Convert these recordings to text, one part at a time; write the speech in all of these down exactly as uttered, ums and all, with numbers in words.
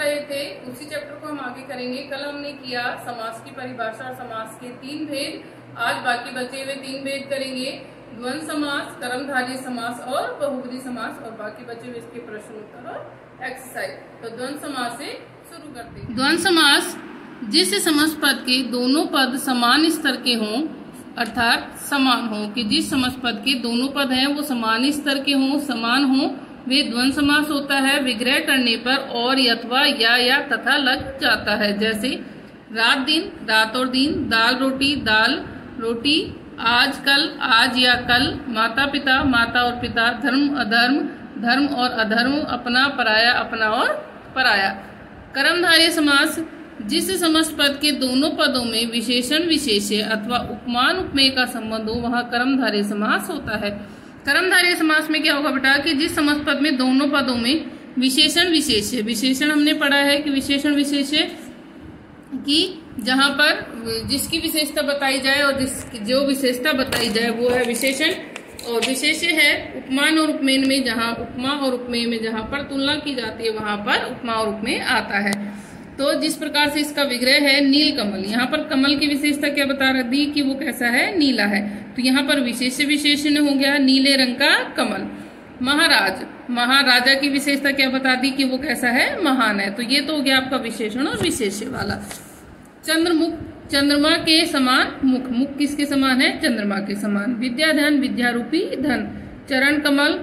आए थे उसी चैप्टर को हम आगे करेंगे। कल हमने किया समास की परिभाषा और समास के तीन भेद। आज बाकी बचे हुए तीन भेद करेंगे, द्वंद्व समास, कर्मधारय समास और बहुब्रीहि समास, और बाकी बचे हुए इसके प्रश्न उत्तर और एक्सरसाइज। तो द्वंद्व समास से शुरू करते हैं। द्वंद्व समास जिस समास पद के दोनों पद समान स्तर के हों, अर्थात समान हो, कि जिस समास पद के दोनों पद हैं वो समान स्तर के हों, समान हों, वे द्वंद्व समास होता है। विग्रह करने पर और अथवा या या तथा लग जाता है। जैसे रात दिन, रात और दिन, दाल रोटी, दाल रोटी, आज कल, आज या कल, माता पिता, माता और पिता, धर्म अधर्म, धर्म और अधर्म, अपना पराया, अपना और पराया। कर्मधारय समास जिस समास पद के दोनों पदों में विशेषण विशेष्य अथवा उपमान उपमेय का संबंध हो वहाँ कर्मधारय समास होता है। कर्मधारय समास में क्या होगा बेटा कि जिस समास पद में दोनों पदों में विशेषण विशेष्य, विशेषण हमने पढ़ा है कि विशेषण विशेष्य की जहां पर जिसकी विशेषता बताई जाए और जिस जो विशेषता बताई जाए वो है विशेषण, और विशेष्य है उपमान और उपमेय में, जहां उपमा और उपमेय में जहां पर तुलना की जाती है वहां पर उपमा और उपमेय आता है। तो जिस प्रकार से इसका विग्रह है नील कमल, यहाँ पर कमल की विशेषता क्या बता रही थी कि वो कैसा है, नीला है, तो यहाँ पर विशेष्य विशेषण हो गया नीले रंग का कमल। महाराज, महाराजा की विशेषता क्या बता दी कि वो कैसा है, महान है, तो ये तो हो गया आपका विशेषण और विशेष्य वाला। चंद्रमुख, चंद्रमा के समान मुख, मुख किसके समान है, चंद्रमा के समान। विद्याधन, विद्या रूपी धन। चरण कमल,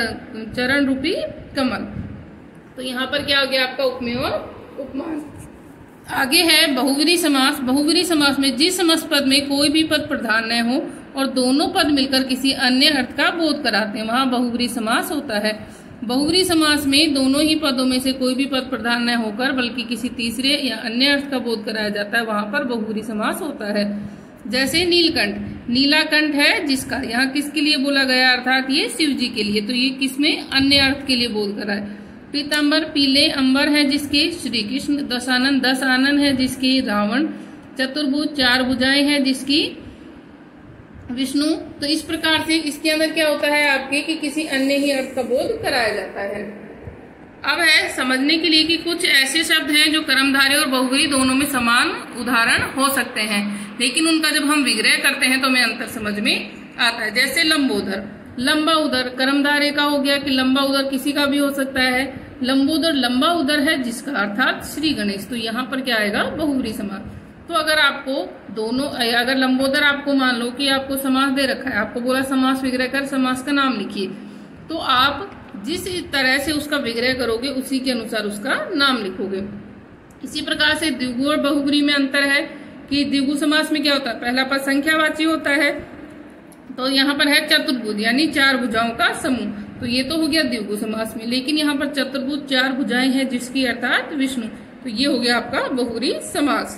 चरण रूपी कमल। तो यहाँ पर क्या हो गया आपका उपमेय और उपमान। आगे है बहुब्रीहि समास। बहुब्रीहि समास में जिस समास पद में कोई भी पद प्रधान न हो और दोनों पद मिलकर किसी अन्य अर्थ का बोध कराते हैं वहां बहुब्रीहि समास होता है। बहुब्रीहि समास में दोनों ही पदों में से कोई भी पद प्रधान न होकर बल्कि किसी तीसरे या अन्य अर्थ का बोध कराया जाता है वहां पर बहुब्रीहि समास होता है। जैसे नीलकंठ, नीलाकंठ है जिसका यहाँ किसके लिए बोला गया, अर्थात ये शिव जी के लिए, तो ये किसमें, अन्य अर्थ के लिए बोध करा है। पीताम्बर, पीले अंबर है जिसके श्री कृष्ण। दशानन, दस आनन है जिसकी रावण। चतुर्भुज, चार भुजाएं हैं जिसकी विष्णु। तो इस प्रकार से इसके अंदर क्या होता है आपके कि किसी अन्य ही अर्थ का बोध कराया जाता है। अब है समझने के लिए कि कुछ ऐसे शब्द हैं जो कर्मधारय और बहुब्रीहि दोनों में समान उदाहरण हो सकते हैं, लेकिन उनका जब हम विग्रह करते हैं तो हमें अंतर समझ में आता है। जैसे लंबोदर, लंबा उदर कर्मधारय का हो गया कि लंबा उदर किसी का भी हो सकता है। लंबोदर, लंबा उदर है जिसका, अर्थात श्री गणेश, तो यहाँ पर क्या आएगा, बहुब्रीहि समास। तो अगर आपको दोनों, अगर लंबोदर आपको मान लो कि आपको समास दे रखा है, आपको बोला समास विग्रह कर, समास का नाम लिखिए, तो आप जिस तरह से उसका विग्रह करोगे उसी के अनुसार उसका नाम लिखोगे। इसी प्रकार से द्विगु और बहुब्रीहि में अंतर है कि द्विगु समास में क्या होता है, पहला पद संख्यावाची होता है, तो यहाँ पर है चतुर्भुज यानी चार भुजाओं का समूह, तो ये तो हो गया द्विगु समास में। लेकिन यहाँ पर चतुर्भुज चार भुजाएं हैं जिसकी, अर्थात विष्णु, तो ये हो गया आपका बहुब्रीहि समास।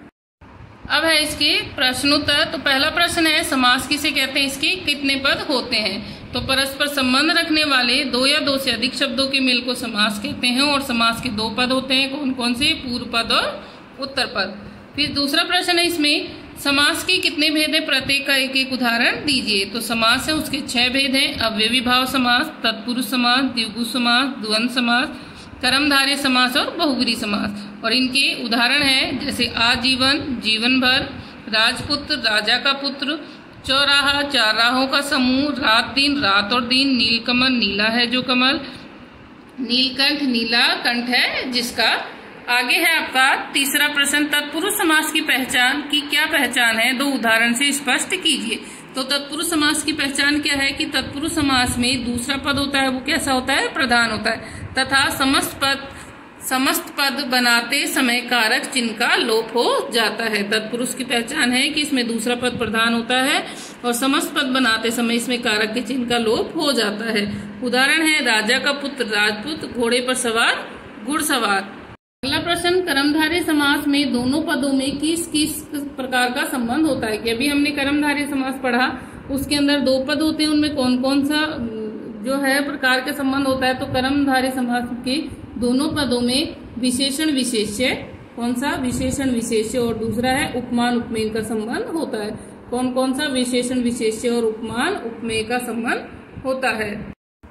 अब है इसके प्रश्नोत्तर। तो पहला प्रश्न है समास किसे कहते हैं, इसके कितने पद होते हैं। तो परस्पर संबंध रखने वाले दो या दो से अधिक शब्दों के मेल को समास कहते हैं, और समास के दो पद होते हैं, कौन कौन से, पूर्व पद और उत्तर पद। फिर दूसरा प्रश्न है इसमें समास के कितने भेद है, प्रत्येक का एक एक उदाहरण दीजिए। तो समास है उसके छह भेद हैं, अव्ययी भाव समास, तत्पुरुष समास, द्विगु समास, द्वंद्व समास, कर्मधारय समास और बहुब्रीहि समास। और इनके उदाहरण हैं जैसे आजीवन, जीवन भर, राजपुत्र, राजा का पुत्र, चौराहा, चार राहों का समूह, रात दिन, रात और दिन, नीलकमल, नीला है जो कमल, नीलकंठ, नीला कंठ है जिसका। आगे है आपका तीसरा प्रश्न, तत्पुरुष समास की पहचान की क्या पहचान है, दो उदाहरण से स्पष्ट कीजिए। तो तत्पुरुष समास की पहचान क्या है कि तत्पुरुष समास में दूसरा पद होता है वो कैसा होता है, प्रधान होता है, तथा समस्त पद समस्त पद बनाते समय कारक चिन्ह का लोप हो जाता है। तत्पुरुष की पहचान है कि इसमें दूसरा पद प्रधान होता है और समस्त पद बनाते समय इसमें कारक के चिन्ह का लोप हो जाता है। उदाहरण है राजा का पुत्र राजपुत, घोड़े पर सवार घुड़सवार। अगला प्रश्न, कर्मधारय समास में दोनों पदों में किस किस प्रकार का संबंध होता है। कि अभी हमने कर्मधारय समास पढ़ा, उसके अंदर दो पद होते हैं, उनमें कौन कौन सा जो है प्रकार के संबंध होता है। तो कर्मधारय समास के दोनों पदों में विशेषण विशेष्य, कौन सा, विशेषण विशेष्य, और दूसरा है उपमान उपमेय का संबंध होता है। कौन कौन सा, विशेषण विशेष्य और उपमान उपमेय का संबंध होता है।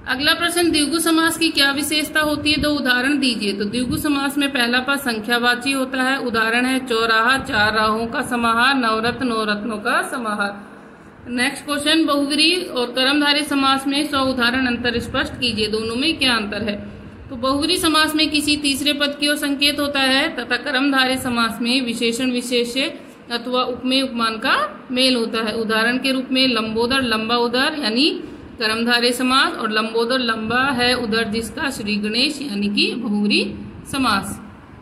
अगला प्रश्न, द्विगु समास की क्या विशेषता होती है, दो उदाहरण दीजिए। तो द्विगु समास में पहला पद संख्यावाची होता है। उदाहरण है चौराहा, चार राहों का समाहार, नवरत्न, नौ रत्नों का समाहार। नेक्स्ट क्वेश्चन, बहुव्रीहि और कर्मधारय समास में सौ उदाहरण अंतर स्पष्ट कीजिए, दोनों में क्या अंतर है। तो बहुव्रीहि समास में किसी तीसरे पद की ओर संकेत होता है तथा कर्मधारय समास में विशेषण विशेष्य अथवा उपमेय उपमान का मेल होता है। उदाहरण के रूप में लंबोदर लंबा उदर यानी कर्मधारय समास, और लंबोदर लंबा है उदर जिसका श्री गणेश यानी कि बहुव्रीहि समास।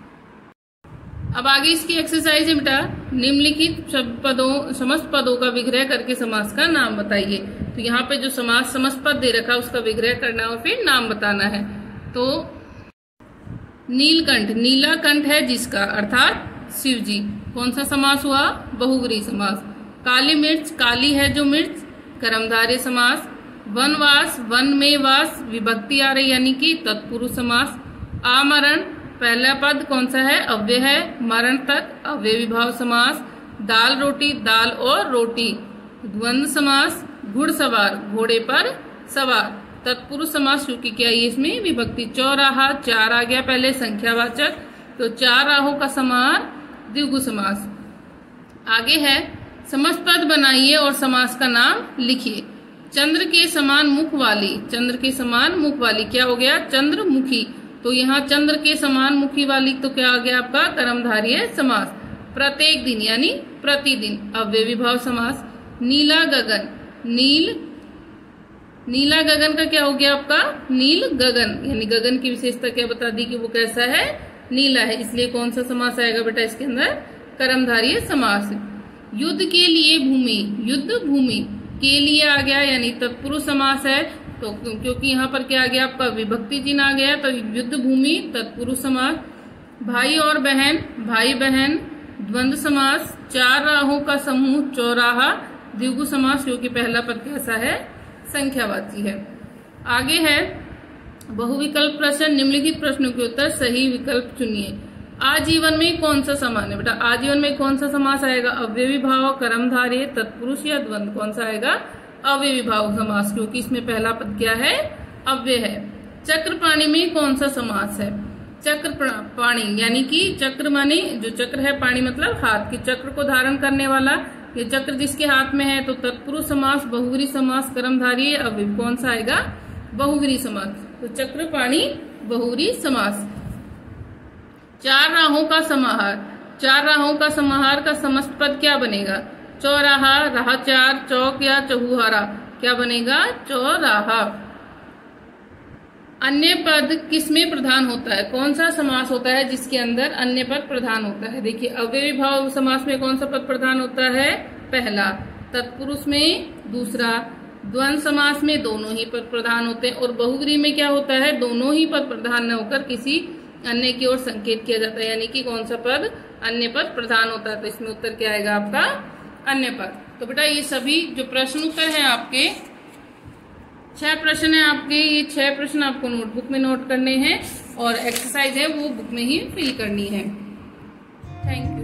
अब आगे इसकी एक्सरसाइज है बेटा, निम्नलिखित पदों समस्त पदों का विग्रह करके समास का नाम बताइए। तो यहाँ पे जो समास समस्त पद दे रखा है उसका विग्रह करना और फिर नाम बताना है। तो नीलकंठ, नीला कंठ है जिसका, अर्थात शिव जी, कौन सा समास हुआ, बहुव्रीहि समास। काली मिर्च, काली है जो मिर्च, कर्मधारय समास। वनवास, वन में वास, विभक्ति आ रही यानी कि तत्पुरुष समास। आमरण, पहला पद कौन सा है, अव्यय है, मरण तक अव्यय विभाव समास। दाल रोटी, दाल और रोटी। द्वंद्व समास, घुड़सवार, घोड़े पर सवार। तत्पुरुष समास क्योंकि क्या है इसमें विभक्ति। चौराहा, चार आ गया पहले संख्यावाचक, तो चार राहों का समाहार द्विगु समास। आगे है समस्त पद बनाइए और समास का नाम लिखिए। चंद्र के समान मुख वाली, चंद्र के समान मुख वाली क्या हो गया, चंद्रमुखी। तो यहाँ चंद्र के समान मुखी वाली तो क्या आ गया आपका, कर्मधारय समास। प्रत्येक दिन यानी प्रतिदिन, अव्यय विभाव समास। नीला गगन, नील, नीला गगन का क्या हो गया आपका, नील गगन, यानी गगन की विशेषता क्या बता दी कि वो कैसा है, नीला है, इसलिए कौन सा समास आएगा बेटा इसके अंदर, कर्मधारय समास। युद्ध के लिए भूमि, युद्ध भूमि, के लिए आ गया यानी तत्पुरुष समास है। तो क्योंकि यहाँ पर क्या आ गया आपका विभक्ति चिन्ह आ गया, तो युद्ध भूमि तत्पुरुष समास। भाई और बहन, भाई बहन द्वंद्व समास। चार राहों का समूह चौराहा द्विगु समास, क्योंकि पहला पद कैसा है, संख्यावाची है। आगे है बहुविकल्प प्रश्न, निम्नलिखित प्रश्नों के उत्तर सही विकल्प चुनिए। आजीवन में कौन सा समान है बेटा, आजीवन में कौन सा समास आएगा, अव्यय विभाव, कर्मधारय, तत्पुरुष या द्वंद्व, कौन सा आएगा, अव्यय विभाव समास, क्योंकि इसमें पहला पद क्या है, अव्यय है। चक्रपाणी में कौन सा समास है, चक्र पाणी, यानी कि चक्र माने जो चक्र है, पाणी मतलब हाथ, के चक्र को धारण करने वाला, ये चक्र जिसके हाथ में है, तो तत्पुरुष समास, बहुव्रीहि समास, कर्मधारय, अव्यय, कौन सा आएगा, बहुव्रीहि समास। तो चक्रपाणी बहुव्रीहि समास। चार राहों का समाहार, चार राहों का समाहार का समस्त पद क्या बनेगा, चौराहा, राह चार, चौक या चहुहारा, क्या बनेगा, चौराहा। अन्य पद किसमें प्रधान होता है, कौन सा समास होता है जिसके अंदर अन्य पद प्रधान होता है। देखिए अव्यय विभाव समास में कौन सा पद प्रधान होता है, पहला। तत्पुरुष में दूसरा। द्वंद्व समास में दोनों ही पद प्रधान होते हैं। और बहुव्रीहि में क्या होता है, दोनों ही पद प्रधान न होकर किसी अन्य की ओर संकेत किया जाता है, यानी कि कौन सा पद, अन्य पद प्रधान होता है। तो इसमें उत्तर क्या आएगा आपका, अन्य पद। तो बेटा ये सभी जो प्रश्न उत्तर है आपके, छह प्रश्न है आपके, ये छह प्रश्न आपको नोटबुक में नोट करने हैं और एक्सरसाइज है वो बुक में ही फिल करनी है। Thank you.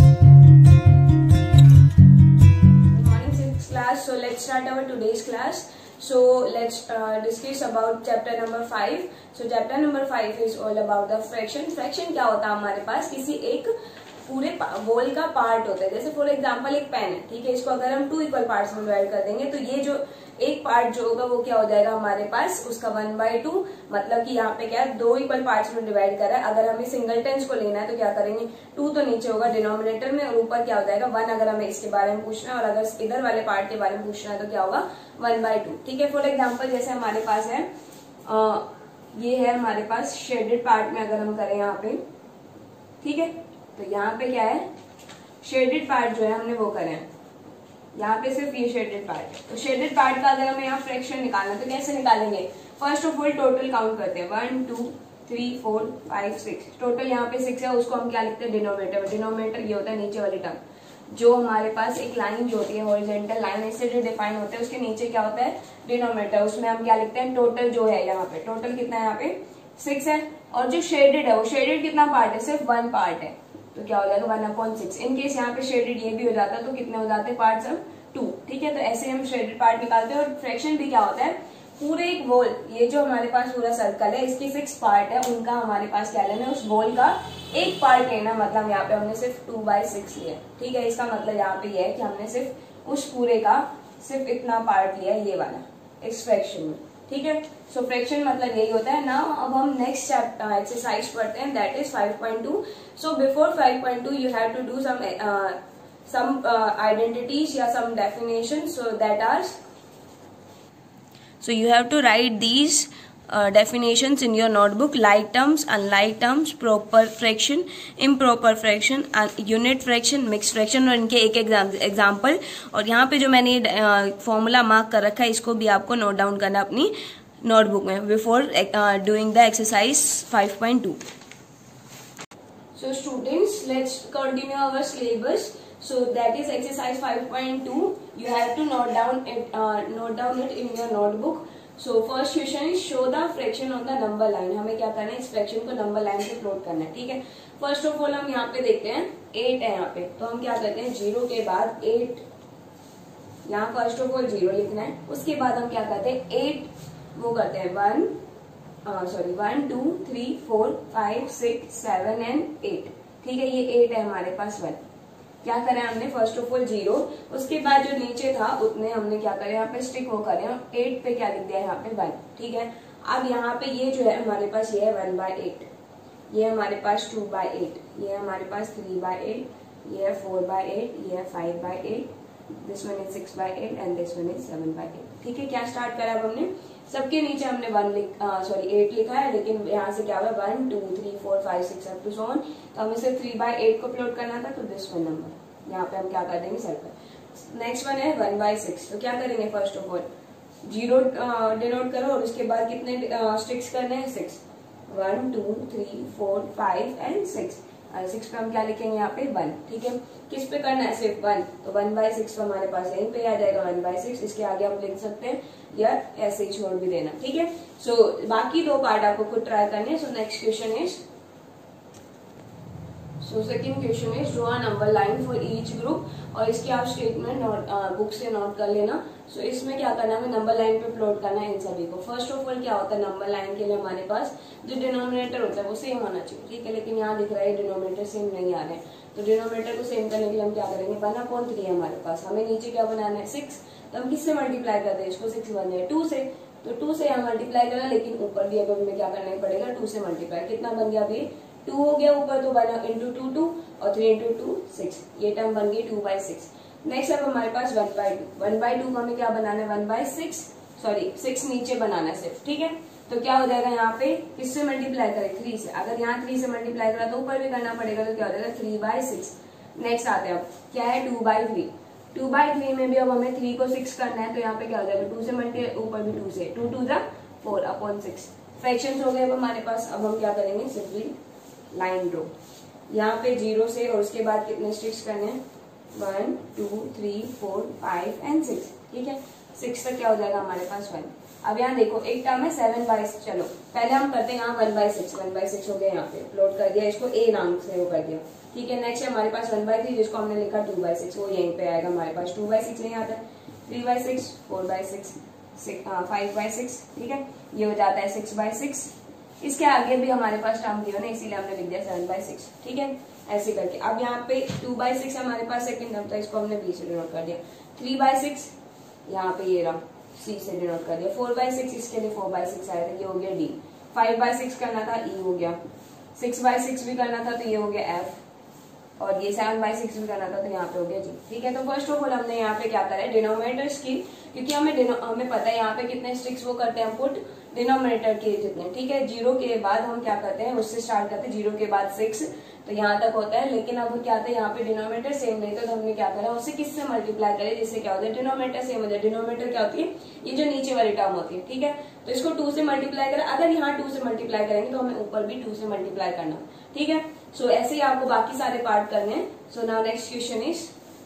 Good morning sixth class. So let's start our today's class. So let's uh, discuss about chapter number five. So chapter number five is all about the fraction. Fraction क्या होता है हमारे पास, किसी एक पूरे वोल का पार्ट होता है। जैसे फॉर एग्जांपल एक पेन है, ठीक है, इसको अगर हम टू इक्वल पार्ट्स में डिवाइड कर देंगे तो ये जो एक पार्ट जो होगा वो क्या हो जाएगा हमारे पास, उसका वन बाई टू, मतलब कि यहाँ पे क्या है, दो इक्वल पार्ट्स में डिवाइड कर रहा है। अगर हमें सिंगलटन्स को लेना है तो क्या करेंगे, टू तो नीचे होगा डिनोमिनेटर में और ऊपर क्या हो जाएगा वन, अगर हमें इसके बारे में पूछना है, और अगर इधर वाले पार्ट के बारे में पूछना है तो क्या होगा, वन बाई टू। ठीक है, फॉर एग्जाम्पल जैसे हमारे पास है आ, ये है हमारे पास शेडेड पार्ट में अगर हम करें यहाँ पे, ठीक है, तो यहाँ पे क्या है, शेडेड पार्ट जो है हमने वो करें, यहाँ पे सिर्फ ये शेडेड पार्ट है। तो शेडेड पार्ट का अगर हमें यहाँ फ्रैक्शन निकालना है तो कैसे निकालेंगे, first of all total count करते हैं, one two three four five six, total यहाँ पे सिक्स है, उसको हम क्या लिखते हैं, डिनोमिनेटर। डिनोमिनेटर ये होता है नीचे वाली टर्म, जो हमारे पास एक लाइन जो होती है हॉरिजॉन्टल लाइन, इससे जो डिफाइन होता है उसके नीचे क्या होता है, डिनोमिनेटर, उसमें हम क्या लिखते हैं, टोटल जो है यहाँ पे, टोटल कितना है यहाँ पे, सिक्स है। और जो शेडेड है वो शेडेड कितना पार्ट है, सिर्फ वन पार्ट है, तो क्या हो जाएगा वन अपॉन सिक्स। इनकेस यहाँ पे शेडेड ये भी हो जाता है तो कितने हो जाते हैं पार्ट्स, हम टू। ठीक है, तो ऐसे हम शेडेड पार्ट निकालते हैं। और फ्रैक्शन भी क्या होता है, पूरे एक वॉल, ये जो हमारे पास पूरा सर्कल है इसकी सिक्स पार्ट है, उनका हमारे पास क्या लेना है, उस वॉल का एक पार्ट लेना। मतलब यहाँ पे हमने सिर्फ टू बाई सिक्स लिया, ठीक है। इसका मतलब यहाँ पे ये है कि हमने सिर्फ उस पूरे का सिर्फ इतना पार्ट लिया, ये वाला इस फ्रैक्शन में, ठीक है। सो फ्रैक्शन मतलब यही होता है ना। अब हम नेक्स्ट चैप्टर एक्सरसाइज पढ़ते हैं, that is five point two. So before five point two you have to do some some uh, identities या some definitions, so that are, so you have to write these uh, definitions in your notebook: like terms, unlike terms, proper fraction, improper fraction, unit fraction, mixed fraction, और इनके एक example. और यहाँ पे जो मैंने formula mark कर रखा है इसको भी आपको नोट डाउन करना अपनी नोटबुक में before doing the exercise five point two. So students, let's continue our syllabus. So that is exercise five point two. You have to note down it, uh, note down it in your notebook. So first question is show the fraction on the number line. हमें क्या करना है, इस fraction को number line पे plot करना है, ठीक है। फर्स्ट ऑफ ऑल हम यहाँ पे देखते हैं एट है यहाँ पे, तो हम क्या करते हैं जीरो के बाद एट, यहाँ फर्स्ट ऑफ ऑल जीरो लिखना है। उसके बाद हम क्या करते हैं एट वो करते हैं one sorry one two three four five six seven and eight, ठीक है। ये एट है हमारे पास वन। क्या करें हमने, फर्स्ट ऑफ ऑल जीरो, उसके बाद जो नीचे था उतने हमने क्या करें यहाँ पे स्टिक वो करें, एट पे क्या लिख दिया यहाँ पे वन, ठीक है। अब यहाँ पे ये जो है हमारे पास ये है वन बाय एट, ये हमारे पास टू बाय एट, ये हमारे पास थ्री बाय एट, ये है फोर बाय एट, ये है five by eight, this one is six by eight and this one is seven by eight, ठीक है। क्या स्टार्ट करा अब हमने, सबके नीचे हमने वन लिख सॉरी एट लिखा है, लेकिन यहाँ से क्या हुआ one two three four five six up to so on, तो हमें सिर्फ थ्री बाय एट को प्लॉट करना था, तो दिस वन नंबर यहाँ पे हम क्या कर देंगे सर्कल। नेक्स्ट वन है वन बाय सिक्स, तो क्या करेंगे first of all zero denote करो और उसके बाद कितने स्टिक्स करने हैं, six, one two three four five and six, six पे हम क्या लिखेंगे यहाँ पे वन, ठीक है। किस पे करना है, सिर्फ वन, तो वन बाय सिक्स तो हमारे पास यहीं पे आ जाएगा वन बाय सिक्स। इसके आगे हम लिख सकते हैं या ऐसे ही छोड़ भी देना, ठीक है। सो so, बाकी दो पार्ट आपको खुद ट्राई करने। So next question is, so second question is draw a number line for each group, और इसकी आप स्टेटमेंट नोट बुक से नोट कर लेना। सो so, इसमें क्या करना है, नंबर लाइन पे प्लॉट करना है इन सभी को। फर्स्ट ऑफ ऑल क्या होता है, नंबर लाइन के लिए हमारे पास जो डिनोमिनेटर होता है वो सेम होना चाहिए, ठीक है। लेकिन यहाँ दिख रहा है डिनोमिनेटर सेम नहीं आ रहे हैं, तो डिनोमिनेटर को सेम करने के लिए हम क्या करेंगे, वन अपॉन थ्री है हमारे पास, हमें नीचे क्या बनाना है सिक्स, तो हम किससे मल्टीप्लाई करते हैं इसको, सिक्स वन है टू से, तो टू से यहाँ मल्टीप्लाई करना, लेकिन ऊपर भी अब हमें क्या करना पड़ेगा, टू से मल्टीप्लाई। कितना बन गया अभी, टू हो गया ऊपर, तो वन इंटू टू टू और थ्री इंटू टू सिक्स, ये टर्म बन गई टू बाई सिक्स। नेक्स्ट अब हमारे पास one by two, one by two को हमें क्या बनाना है, one by six sorry six नीचे बनाना है सिर्फ, ठीक है। तो क्या हो जाएगा यहाँ पे, किससे मल्टीप्लाई करें, थ्री से। अगर यहाँ थ्री से मल्टीप्लाई करा तो ऊपर भी करना पड़ेगा, तो क्या हो जाएगा थ्री बाई सिक्स। नेक्स्ट आते हैं अब क्या है, two by three, two by three में भी अब हमें थ्री को सिक्स करना है, तो यहाँ पे क्या हो जाएगा, टू से मल्टी ऊपर भी टू से, टू टू जा फोर अपॉन सिक्स। फ्रैक्शंस हो गए अब हमारे पास। अब हम क्या करेंगे, सिंपली लाइन ड्रॉ यहाँ पे जीरो से, और उसके बाद कितने स्टिक्स करने हैं, one two three four five and six, ठीक है। सिक्स तक क्या हो जाएगा हमारे पास वन। अब यहाँ देखो एक टर्म है सेवन बाई, चलो पहले हम करते हैं यहाँ one by six, one by six हो गया, यहाँ पे प्लॉट कर दिया, इसको ए नाम से वो कर दिया, ठीक है। नेक्स्ट है हमारे पास वन बाई थ्री, जिसको हमने लिखा टू बाई सिक्स, वो यहीं पे आएगा हमारे पास, टू बाई सिक्स नहीं आता है, three by six, four by six, five by six, ठीक है। ये हो जाता है सिक्स बाई सिक्स। इसके आगे भी हमारे पास टर्म दिया ना, इसीलिए हमने लिख दिया सेवन बाई सिक्स, ठीक है। ऐसे करके अब यहाँ पे टू बाई सिक्स हमारे पास सेकंड टर्म था, इसको हमने बी से डिनोट कर दिया। थ्री बाई सिक्स यहाँ पे ये रहा, सी से डिनोट कर दिया। फोर बाई सिक्स इसके लिए फोर बाई सिक्स आया था, ये हो गया डी। फाइव बाई सिक्स करना था, ई हो गया। सिक्स बाई सिक्स भी करना था, तो ये हो गया एफ। और ये सेवन बाई सिक्स भी करना था, तो यहाँ पे हो गया जी, ठीक है। तो फर्स्ट ऑफ ऑल हमने यहाँ पे क्या करा है, डिनोमिनेटर्स की, क्योंकि हमें हमें पता है यहाँ पे कितने स्टिक्स वो करते हैं पुट, डिनोमिनेटर के जितने, ठीक है। जीरो के बाद हम क्या करते हैं, उससे स्टार्ट करते हैं, जीरो के बाद सिक्स, तो यहाँ तक होता है। लेकिन अब क्या होता है, यहाँ पे डिनोमिनेटर सेम नहीं था, तो हमने क्या करा, उससे किससे मल्टीप्लाई करे, जिससे क्या होता है, डिनोमिनेटर सेम हो जाए। डिनोमिनेटर क्या होती है, ये जो नीचे वाली टर्म होती है, ठीक है। तो इसको टू से मल्टीप्लाई करें, अगर यहाँ टू से मल्टीप्लाई करेंगे तो हमें ऊपर भी टू से मल्टीप्लाई करना, ठीक है। सो ऐसे ही आपको बाकी सारे पार्ट करने हैं। So now next question is,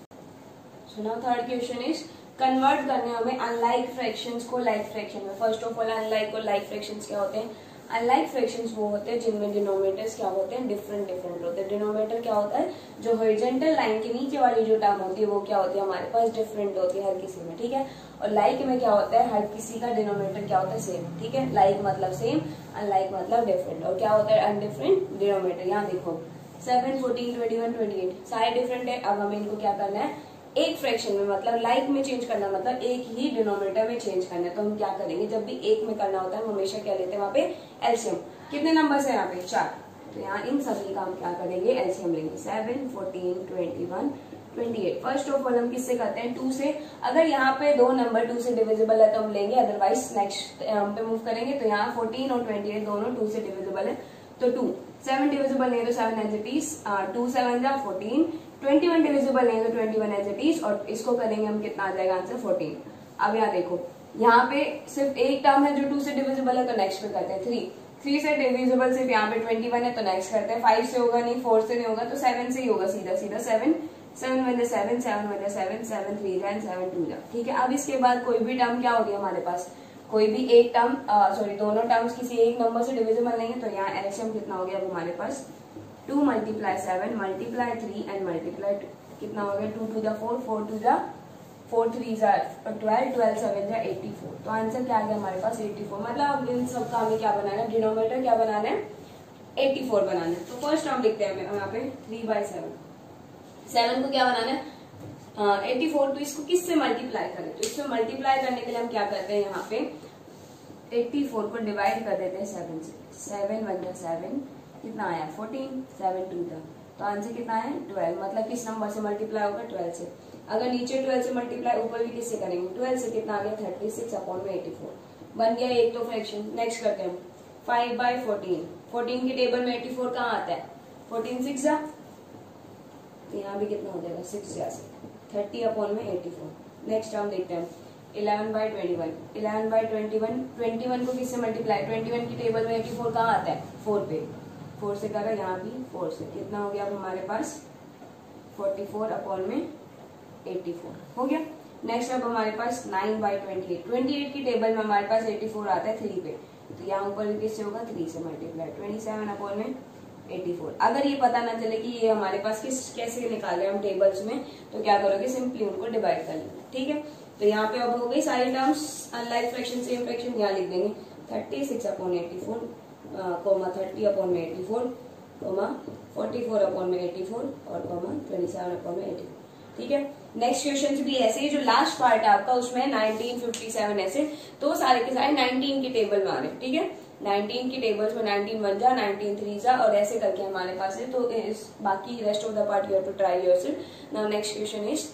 so now third question is convert करने हमें अनलाइक फ्रैक्शंस को लाइक फ्रैक्शन में। फर्स्ट ऑफ ऑल अनलाइक और लाइक फ्रैक्शंस क्या होते हैं, अनलाइक फ्रैक्शंस वो होते हैं जिनमें डिनोमिनेटर्स क्या होते हैं, डिफरेंट डिफरेंट होते हैं। डिनोमिनेटर क्या होता है, जो हॉरिजॉन्टल लाइन के नीचे वाली जो टर्म होती है वो क्या होती है हमारे पास, डिफरेंट होती है हर किसी में, ठीक है। और लाइक में क्या होता है, हर किसी का डिनोमिनेटर क्या होता है, सेम, ठीक है। लाइक मतलब सेम, अनलाइक मतलब डिफरेंट। और क्या होता है अनडिफरेंट डिनोमिनेटर। यहाँ देखो seven, fourteen, twenty one, twenty eight सारे डिफरेंट है। अब हमें इनको क्या करना है, एक फ्रैक्शन में मतलब लाइक में चेंज करना, मतलब एक ही डिनोमिनेटर में चेंज करना है। तो हम क्या करेंगे, जब भी एक में करना होता है हम हमेशा क्या लेते हैं वहाँ पे, एलसीएम। कितने नंबर है यहाँ पे, चार, तो यहाँ इन सभी का हम क्या करेंगे, एलसीएम लेंगे। Seven, fourteen, twenty one, twenty eight. First of all हम किससे करते हैं, टू से। अगर यहाँ पे दो नंबर टू से डिविजिबल है तो हम लेंगे, अदरवाइज नेक्स्ट हम पे मूव करेंगे। तो यहाँ फोर्टीन और ट्वेंटी एट दोनों टू से डिविजिबल है तो टू। सेवन डिविजिबल नहीं तो seven as it is, two seven जा फोर्टीन। ट्वेंटी वन डिविजिबल नहीं तो twenty one as it is, और इसको करेंगे हम, कितना आ जाएगा आंसर, फोर्टीन। अब यहाँ देखो, यहाँ पे सिर्फ एक टर्म है जो टू से डिविजिबल है तो नेक्स्ट पे करते हैं थ्री। थ्री से डिविजिबल सिर्फ यहाँ पे ट्वेंटी वन है तो नेक्स्ट करते हैं। फाइव से होगा नहीं, फोर से नहीं होगा तो सेवन से ही होगा, सीधा सीधा seven. Seven one seven, seven one seven, seven three जा, सेवन टू जा, ठीक है। अब इसके बाद कोई भी टर्म क्या होगी हमारे पास, कोई भी एक टर्म, सॉरी दोनों टर्म्स किसी एक नंबर से डिविजिबल नहीं है तो यहाँ एलसीएम कितना हो गया अब हमारे पास, two multiply seven multiply three and multiply two, कितना हो गया, टू टू जा फोर, फोर टू जा फोर, थ्री जा ट्वेल्व, ट्वेल्व सेवन जा एट्टी फोर। तो आंसर क्या आ गया हमारे पास, एट्टी फोर। मतलब अब इन सब का हमें क्या बनाना है, डिनोमिनेटर क्या बनाना है, एट्टी फोर बनाना है। तो फर्स्ट टर्म लिखते हैं यहाँ पे थ्री बाई सेवन। सेवन को क्या बनाना है, एट्टी फोर। तो इसको किससे मल्टीप्लाई करें, तो इसमें मल्टीप्लाई करने के लिए हम क्या करते हैं, यहाँ पे एट्टी फोर को डिवाइड कर देते हैं सेवन से। सेवन वन जा सेवन, कितना आया फोर्टीन, सेवन टू जा, तो आंसर कितना है ट्वेल्व। मतलब किस नंबर से मल्टीप्लाई होगा, ट्वेल्व से। अगर नीचे ट्वेल्व से मल्टीप्लाई ऊपर भी किससे करेंगे, ट्वेल्व से, कितना आ गया थर्टी सिक्स अपॉन में एटी फोर, बन गया एक तो फ्रैक्शन। नेक्स्ट करते हैं फाइव बाई फोर्टीन। फोर्टीन के टेबल में एटी फोर कहाँ आता है, फोर्टीन सिक्स जा, तो यहाँ भी कितना हो जाएगा, सिक्स जा से थर्टी अपॉन में एटी फोर। नेक्स्ट हम देखते हैं eleven by twenty one. Eleven by twenty one, twenty one को किससे मल्टीप्लाई, ट्वेंटी वन की टेबल में एटी फोर कहाँ आता है, फोर पे, फोर से करा, यहाँ भी फोर से, कितना हो गया अब हमारे पास, फोर्टी फोर अपॉन में एटी फोर हो गया। नेक्स्ट अब हमारे पास nine by twenty eight. Twenty eight की टेबल में हमारे पास एटी फोर आता है थ्री पे, तो यहाँ ऊपर भी किससे होगा, थ्री से मल्टीप्लाई, ट्वेंटी सेवन अपॉन में एटी फोर। अगर ये पता ना चले कि ये हमारे पास किस कैसे निकाले हम टेबल्स में, तो क्या करोगे, सिंपली उनको डिवाइड कर लेंगे, ठीक है। तो यहाँ पे अब हो गई सारी terms, unlike fraction same fraction, यहाँ लिख देंगे thirty six upon eighty four, comma thirty upon में eighty four, comma forty four upon में एटी फोर, और कोमा ट्वेंटी सेवन अपॉन में एटी फोर, ठीक है। नेक्स्ट क्वेश्चन भी ऐसे ही, जो लास्ट पार्ट है आपका उसमें नाइनटीन फिफ्टी सेवन ऐसे, तो सारे के सारे नाइनटीन की टेबल में आ रहे, ठीक है। नाइनटीन की टेबल्स में नाइनटीन वन जा, नाइनटीन थ्री जा, और ऐसे करके हमारे पास है। तो इस बाकी rest of the part you have to try yourself. Now next question is,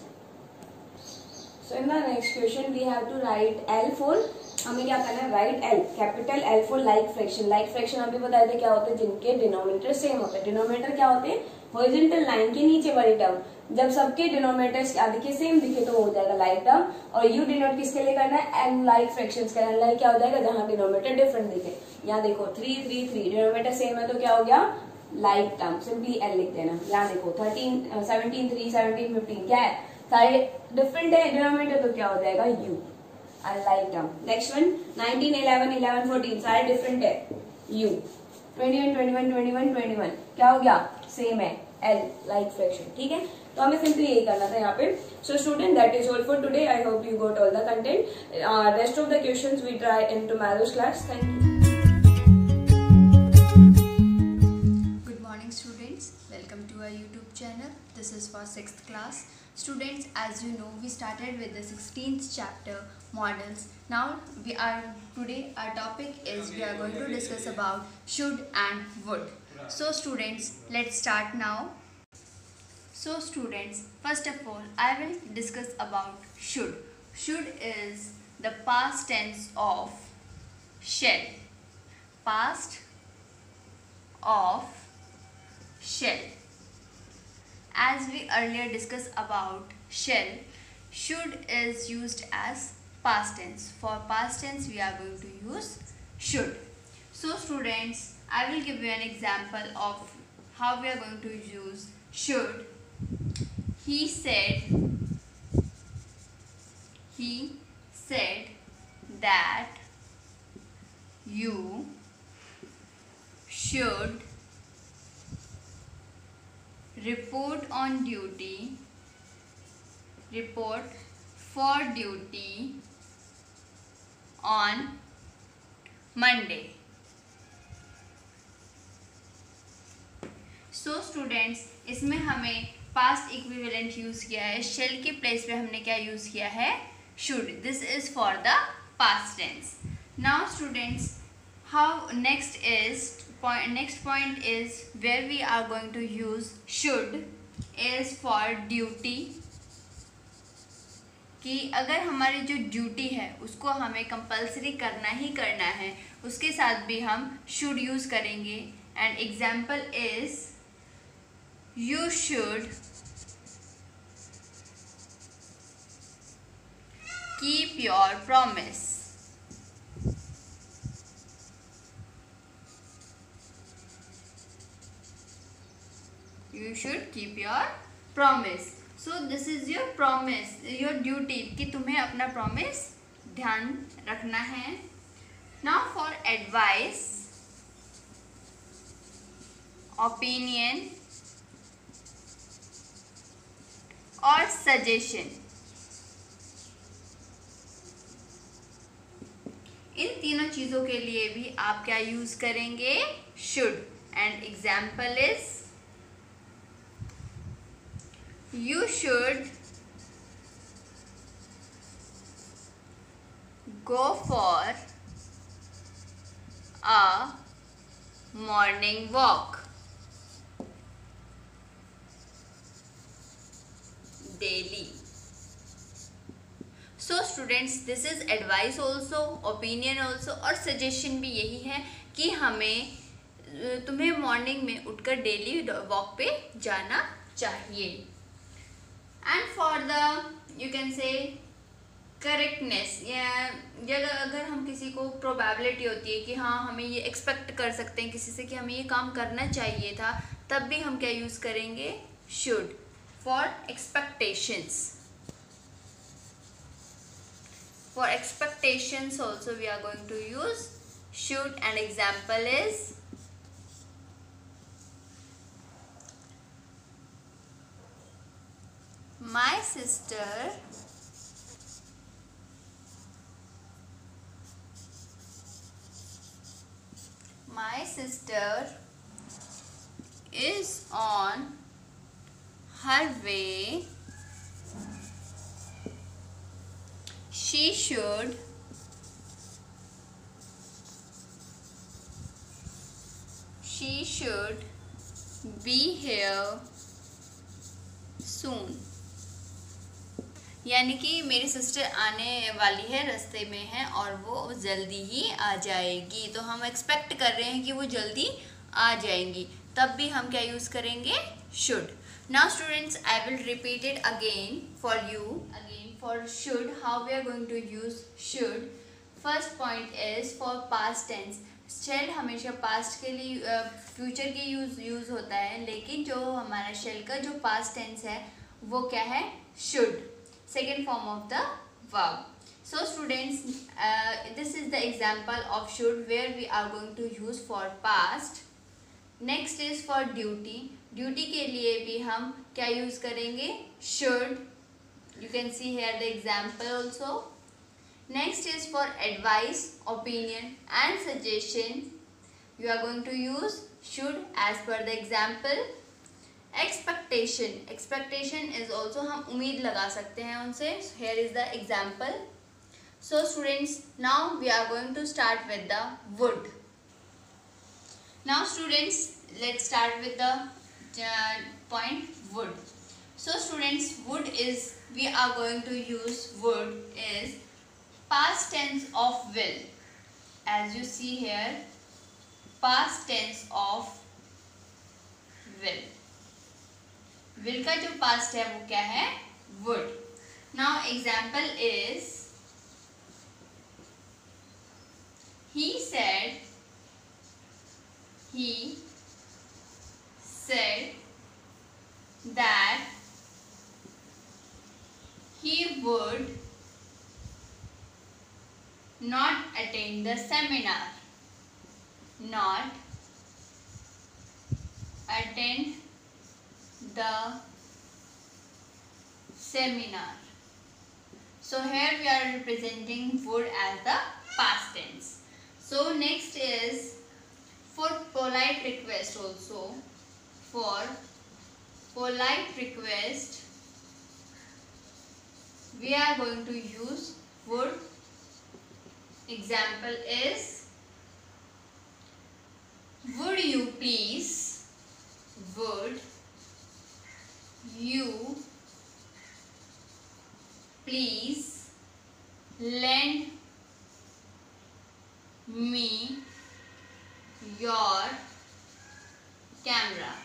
so in the next question we have to write L for, हमें क्या करना है, write L, capital L for like fraction. Like fraction अभी बताए थे क्या होते हैं, जिनके डिनोमिनेटर सेम होते हैं। डिनोमिनेटर क्या होते हैं, हॉरिजॉन्टल लाइन के नीचे वाली टर्म। जब सबके डिनोमिनेटर्स क्या दिखे, सेम दिखे, तो हो जाएगा लाइक टर्म। और यू डिनोट किसके लिए करना है, एन लाइक फ्रैक्शंस का। लाइक क्या हो जाएगा, जहां डिनोमिनेटर डिफरेंट दिखे। यहाँ देखो three three three, denominator same है तो क्या हो गया, लाइक टर्म, सिंपली एल लिख देना। यहाँ देखो thirteen, seventeen three, seventeen fifteen, क्या है, सारे डिफरेंट है डिनोमिनेटर, तो क्या हो जाएगा you, unlike term. Next one nineteen, eleven, eleven, fourteen, सारे डिफरेंट है, you. Twenty one, twenty one, twenty one, twenty one, क्या हो गया, सेम है, एल, लाइक फ्रैक्शन, ठीक है। तो हमें सिंपली यही करना था यहाँ पे। So student, that is all for today. I hope you got all the content. Rest of the questions we try in tomorrow's class. Thank you. Good morning students, welcome to our YouTube channel. This is for sixth class. Students, as you know, we started with the sixteenth chapter, models. Now we are today our topic is we are going to discuss about should and would. So students, let's start now. So students, first of all I will discuss about should. Should is the past tense of shall. Past of shall. As we earlier discussed about shall, should is used as past tense. For past tense we are going to use should. So students, I will give you an example of how we are going to use should. He said, he said that you should report on duty, report for duty on Monday. So students, इसमें हमें past equivalent use किया है, shell के place पे हमने क्या use किया है, should. This is for the past tense. Now students, how next is next point is where we are going to use should is for duty. कि अगर हमारी जो ड्यूटी है उसको हमें कंपल्सरी करना ही करना है, उसके साथ भी हम शुड यूज़ करेंगे. And example is you should keep your promise. You should keep your promise. So this is your promise, your duty, कि तुम्हें अपना promise ध्यान रखना है. Now for advice, opinion और सजेशन, इन तीनों चीज़ों के लिए भी आप क्या यूज़ करेंगे, should. And example is you should go for a morning walk daily. So students, this is advice also, opinion also और suggestion भी यही है कि हमें तुम्हें मॉर्निंग में उठकर डेली वॉक पे जाना चाहिए. And for the you can say correctness, या अगर हम किसी को प्रोबेबिलिटी होती है कि हाँ हमें ये एक्सपेक्ट कर सकते हैं किसी से कि हमें ये काम करना चाहिए था, तब भी हम क्या यूज़ करेंगे, should. For expectations, for expectations also we are going to use should. An example is my sister my sister is on her way. She should she should be here soon. यानी कि मेरी sister आने वाली है, रास्ते में है और वो जल्दी ही आ जाएगी. तो हम एक्सपेक्ट कर रहे हैं कि वो जल्दी आ जाएंगी, तब भी हम क्या यूज़ करेंगे, should. Now students, I will repeat it again for you. Again for should, how we are going to use should. First point is for past tense. Shall हमेशा पास्ट के लिए, फ्यूचर के यूज यूज होता है, लेकिन जो हमारा shell का जो पास्ट टेंस है वो क्या है, should, second form of the verb. So students, uh, this is the example of should where we are going to use for past. Next is for duty. Duty के लिए भी हम क्या यूज़ करेंगे, should. You can see here the example also. Next is for advice, opinion and suggestion. You are going to use should as per the example. Expectation, expectation is also हम उम्मीद लगा सकते हैं उनसे. Here is the example. So students, now we are going to start with the would. Now students, let's start with the uh, point would. So students, would is, we are going to use would is past tense of will. As you see here, past tense of will. will का जो past है वो क्या है, would. Now example is he said, he said that he would not attend the seminar. Not attend the seminar. So here we are representing would as the past tense. So next is for polite request also. For polite request we are going to use would. Example is, would you please, would you please lend me your camera.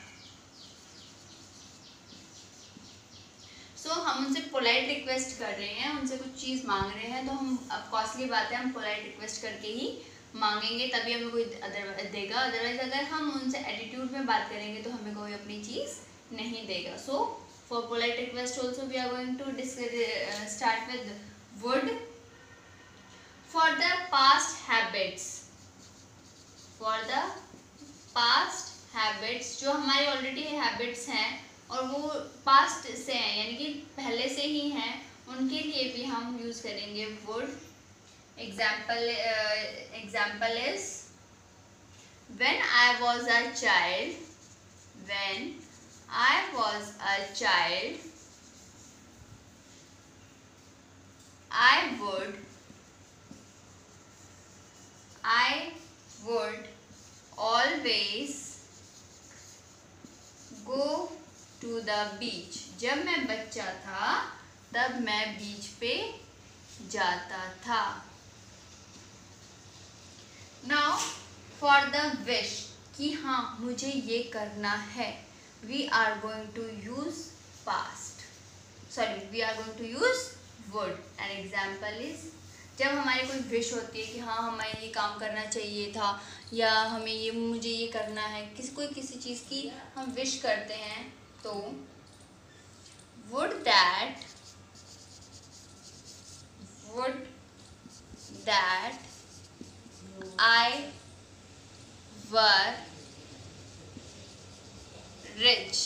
So so, हम उनसे polite request कर रहे हैं, उनसे कुछ चीज़ मांग रहे हैं, तो हम अब कॉस्टली बात है, हम पोलाइट रिक्वेस्ट करके ही मांगेंगे तभी हमें कोई अदर देगा। अदरवाइज अगर हम उनसे एटीट्यूड में बात करेंगे तो हमें कोई अपनी चीज़ नहीं देगा। So for polite request also we are going to start with would. For the past habits, for the past habits जो हमारी ऑलरेडी हैबिट्स हैं और वो पास्ट से हैं यानी कि पहले से ही हैं, उनके लिए भी हम यूज़ करेंगे would. Example example is, when I was a child, when I was a child I would I would always go to the beach. जब मैं बच्चा था तब मैं बीच पे जाता था। नाउ फॉर द विश कि हाँ मुझे ये करना है, we are going to use past, sorry we are going to use would. An example is, जब हमारी कोई विश होती है कि हाँ हमें ये काम करना चाहिए था या हमें ये मुझे ये करना है, किसी कोई किसी चीज़ की हम विश करते हैं तो would that would that I were rich।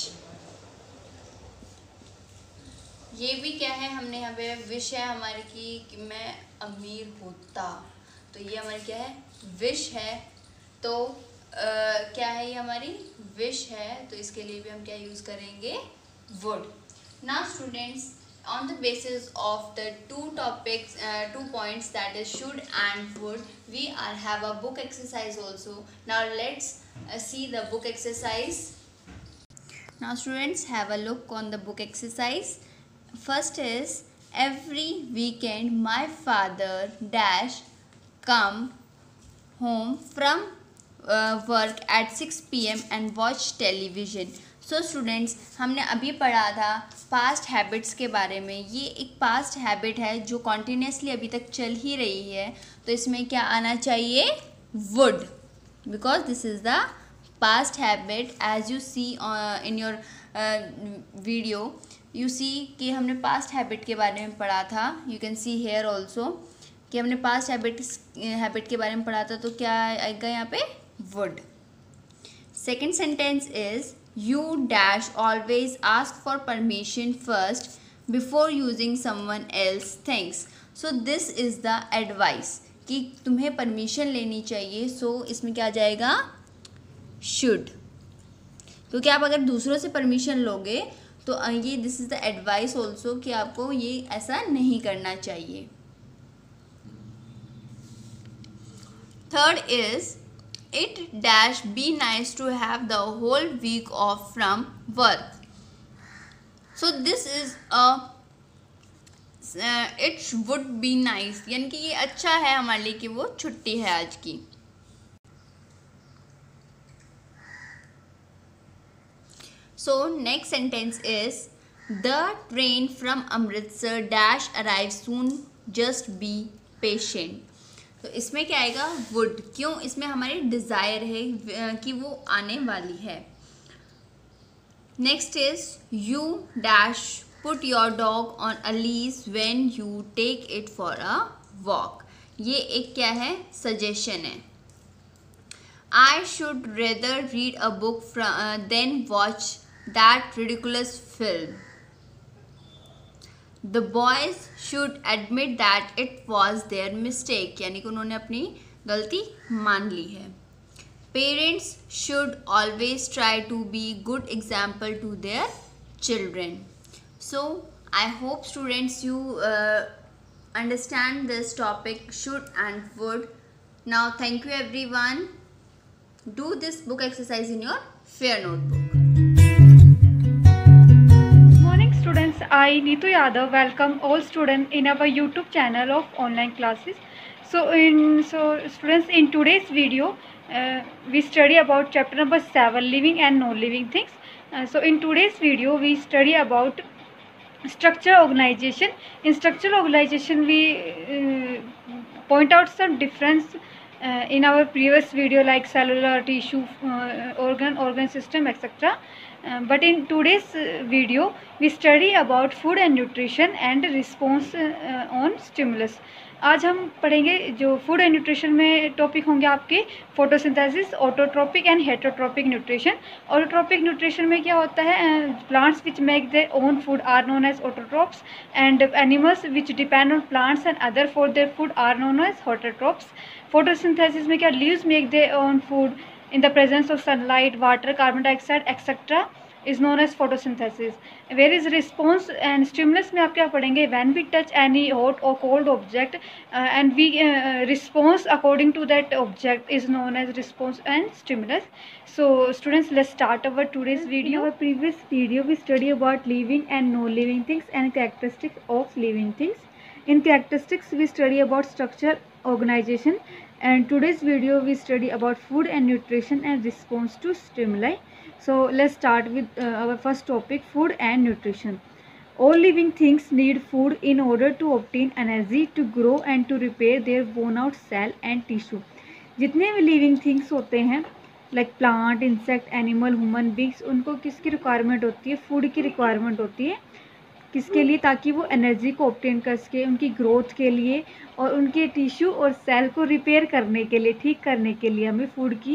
ये भी क्या है, हमने यहाँ पे विश है हमारी की कि मैं अमीर होता, तो ये हमारी क्या है, विश है। तो Uh, क्या है ये हमारी विश है, तो इसके लिए भी हम क्या यूज़ करेंगे, would. Now students, on the basis of the two topics two points that is should and would, we are have a book exercise also. Now let's see the book exercise. Now students, have a look on the book exercise. First is, every weekend my father dash come home from work at six P M and watch television. So students, हमने अभी पढ़ा था past habits के बारे में। ये एक past habit है जो कॉन्टीन्यूसली अभी तक चल ही रही है, तो इसमें क्या आना चाहिए, would, because this is the past habit. As you see in your video, you see कि हमने पास्ट हैबिट के बारे में पढ़ा था। You can see here also कि हमने पास्ट हैबिट हैबिट के बारे में पढ़ा था, तो क्या आएगा यहाँ पे, would. Second sentence is, you dash always ask for permission first before using someone else things. So this is the advice कि तुम्हें परमिशन लेनी चाहिए। सो so, इसमें क्या आ जाएगा, should, क्योंकि आप अगर दूसरों से परमिशन लोगे तो ये this is the advice also कि आपको ये ऐसा नहीं करना चाहिए। Third is, it dash be nice to have the whole week off from work. So this is a uh, it would be nice, यानी कि ये अच्छा है हमारे लिए कि वो छुट्टी है आज की। So next sentence is, the train from Amritsar dash arrive soon, just be patient. तो इसमें क्या आएगा, वुड, क्यों, इसमें हमारी डिज़ायर है कि वो आने वाली है। Next is, you dash put your dog on a leash when you take it for a walk. ये एक क्या है, सजेशन है। I should rather read a book from, uh, than watch that ridiculous film. The boys should admit that it was their mistake. यानी कि उन्होंने अपनी गलती मान ली है. Parents should always try to be good example to their children. So I hope students you uh, understand this topic should and would. Now thank you everyone. Do this book exercise in your fair notebook. Good morning students. I Neetu Yadav welcome all students in our YouTube channel of online classes. So in so students, in today's video uh, we study about chapter number seven, living and non-living things. Uh, so in today's video we study about structure organization. In structural organization we uh, point out some difference uh, in our previous video, like cellular, tissue, uh, organ, organ system, et cetera. Uh, but in today's uh, video we study about food and nutrition and response uh, on stimulus. आज हम पढ़ेंगे जो food and nutrition में topic होंगे आपके photosynthesis, autotrophic and heterotrophic nutrition. Autotrophic nutrition में क्या होता है, plants which make their own food are known as autotrophs and animals which depend on plants and other for their food are known as heterotrophs. Photosynthesis में क्या, leaves make their own food in the presence of sunlight, water, carbon dioxide, et cetera is known as photosynthesis. Where is response and stimulus में आप क्या पढ़ेंगे, when we touch any hot or cold object uh, and we uh, response according to that object is known as response and stimulus. So students, let's start our today's video. In our previous video we study about living and non-living things and characteristics of living things. In characteristics we study about structure, organization, and today's video we study about food and nutrition and response to stimuli. So let's start with uh, our first topic, food and nutrition. All living things need food in order to obtain energy, to grow and to repair their worn out cell and tissue. जितने भी living things होते हैं like plant, insect, animal, human beings, उनको किसकी requirement होती है, food की requirement होती है. किसके लिए, ताकि वो एनर्जी को ऑब्टेन कर सके, उनकी ग्रोथ के लिए और उनके टिश्यू और सेल को रिपेयर करने के लिए, ठीक करने के लिए हमें फूड की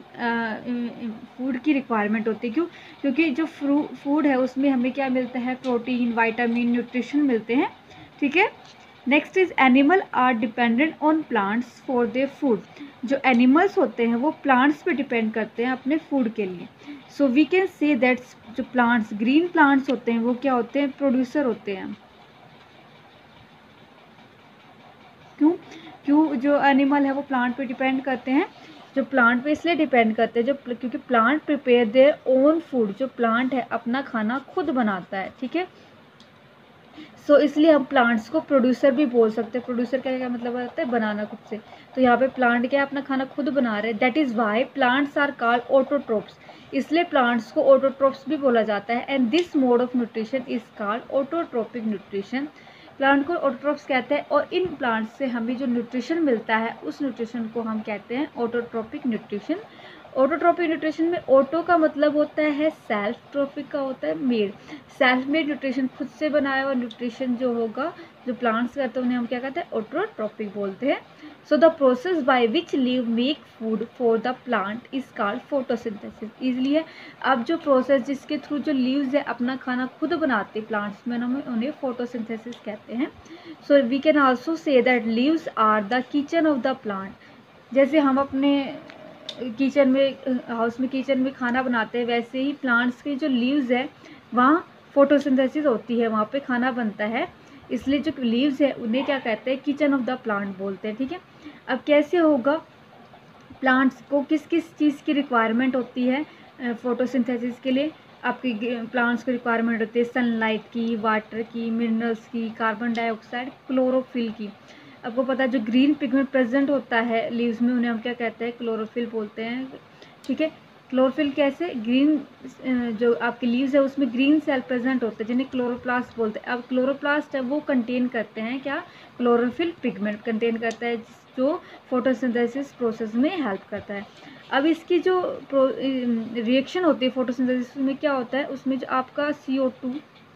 फूड की रिक्वायरमेंट होती है. क्यों? क्योंकि जो फ्रू फूड है उसमें हमें क्या मिलता है, प्रोटीन, विटामिन, न्यूट्रिशन मिलते हैं. ठीक है. Next is animal are dependent on plants for their food. जो एनिमल्स होते हैं वो प्लांट्स पे डिपेंड करते हैं अपने फूड के लिए. So we can say that जो प्लांट्स, ग्रीन प्लांट्स होते हैं वो क्या होते हैं, प्रोड्यूसर होते हैं. क्यों? क्यों जो एनिमल है वो प्लांट पे डिपेंड करते हैं. जो प्लांट पे इसलिए डिपेंड करते हैं जो क्योंकि plant prepare their own food. जो प्लांट है अपना खाना खुद बनाता है. ठीक है. सो so, इसलिए हम प्लांट्स को प्रोड्यूसर भी बोल सकते हैं. प्रोड्यूसर का क्या मतलब होता है, बनाना खुद से. तो यहाँ पे प्लांट क्या है, अपना खाना खुद बना रहे हैं. That is why plants are called autotrophs. इसलिए प्लांट्स को ऑटोट्रोप्स भी बोला जाता है. And this mode of nutrition is called autotrophic nutrition. Plant को ऑटोट्रोप्स कहते हैं और इन प्लांट्स से हमें जो न्यूट्रिशन मिलता है उस न्यूट्रिशन को हम कहते हैं ऑटोट्रोपिक न्यूट्रिशन. ऑटोट्रोपिक न्यूट्रिशन में ऑटो का मतलब होता है सेल्फ, ट्रोपिक का होता है मेड. सेल्फ मेड न्यूट्रिशन, खुद से बनाया हुआ न्यूट्रिशन जो होगा, जो प्लांट्स करते हैं उन्हें हम क्या कहते हैं, ऑटोट्रोपिक बोलते हैं. So the process by which leave make food for the plant is called photosynthesis. इसलिए अब जो प्रोसेस जिसके थ्रू जो लीव्स है अपना खाना खुद बनाते प्लांट्स में, हम उन्हें फोटोसिंथेसिस कहते हैं. So we can also say that leaves are the kitchen of the plant. जैसे हम अपने किचन में, हाउस में, किचन में खाना बनाते हैं, वैसे ही प्लांट्स के जो लीव्स है वहाँ फोटोसिंथेसिस होती है, वहाँ पे खाना बनता है. इसलिए जो लीव्स है उन्हें क्या कहते हैं, किचन ऑफ द प्लांट बोलते हैं. ठीक है. अब कैसे होगा, प्लांट्स को किस किस चीज़ की रिक्वायरमेंट होती है फोटोसिंथेसिस के लिए. आपकी प्लांट्स की रिक्वायरमेंट होती है सनलाइट की, वाटर की, मिनरल्स की, कार्बन डाइऑक्साइड, क्लोरोफिल की. आपको पता है जो ग्रीन पिगमेंट प्रेजेंट होता है लीव्स में उन्हें हम क्या कहते हैं, क्लोरोफिल बोलते हैं. ठीक है. क्लोरोफिल कैसे, ग्रीन जो आपके लीव्स है उसमें ग्रीन सेल प्रेजेंट होते हैं जिन्हें क्लोरोप्लास्ट बोलते हैं. अब क्लोरोप्लास्ट है वो कंटेन करते हैं क्या, क्लोरोफिल पिगमेंट कंटेन करता है जो फोटोसिंथेसिस प्रोसेस में हेल्प करता है. अब इसकी जो रिएक्शन होती है फोटोसिंथेसिस में क्या होता है, उसमें जो आपका सी ओ टू,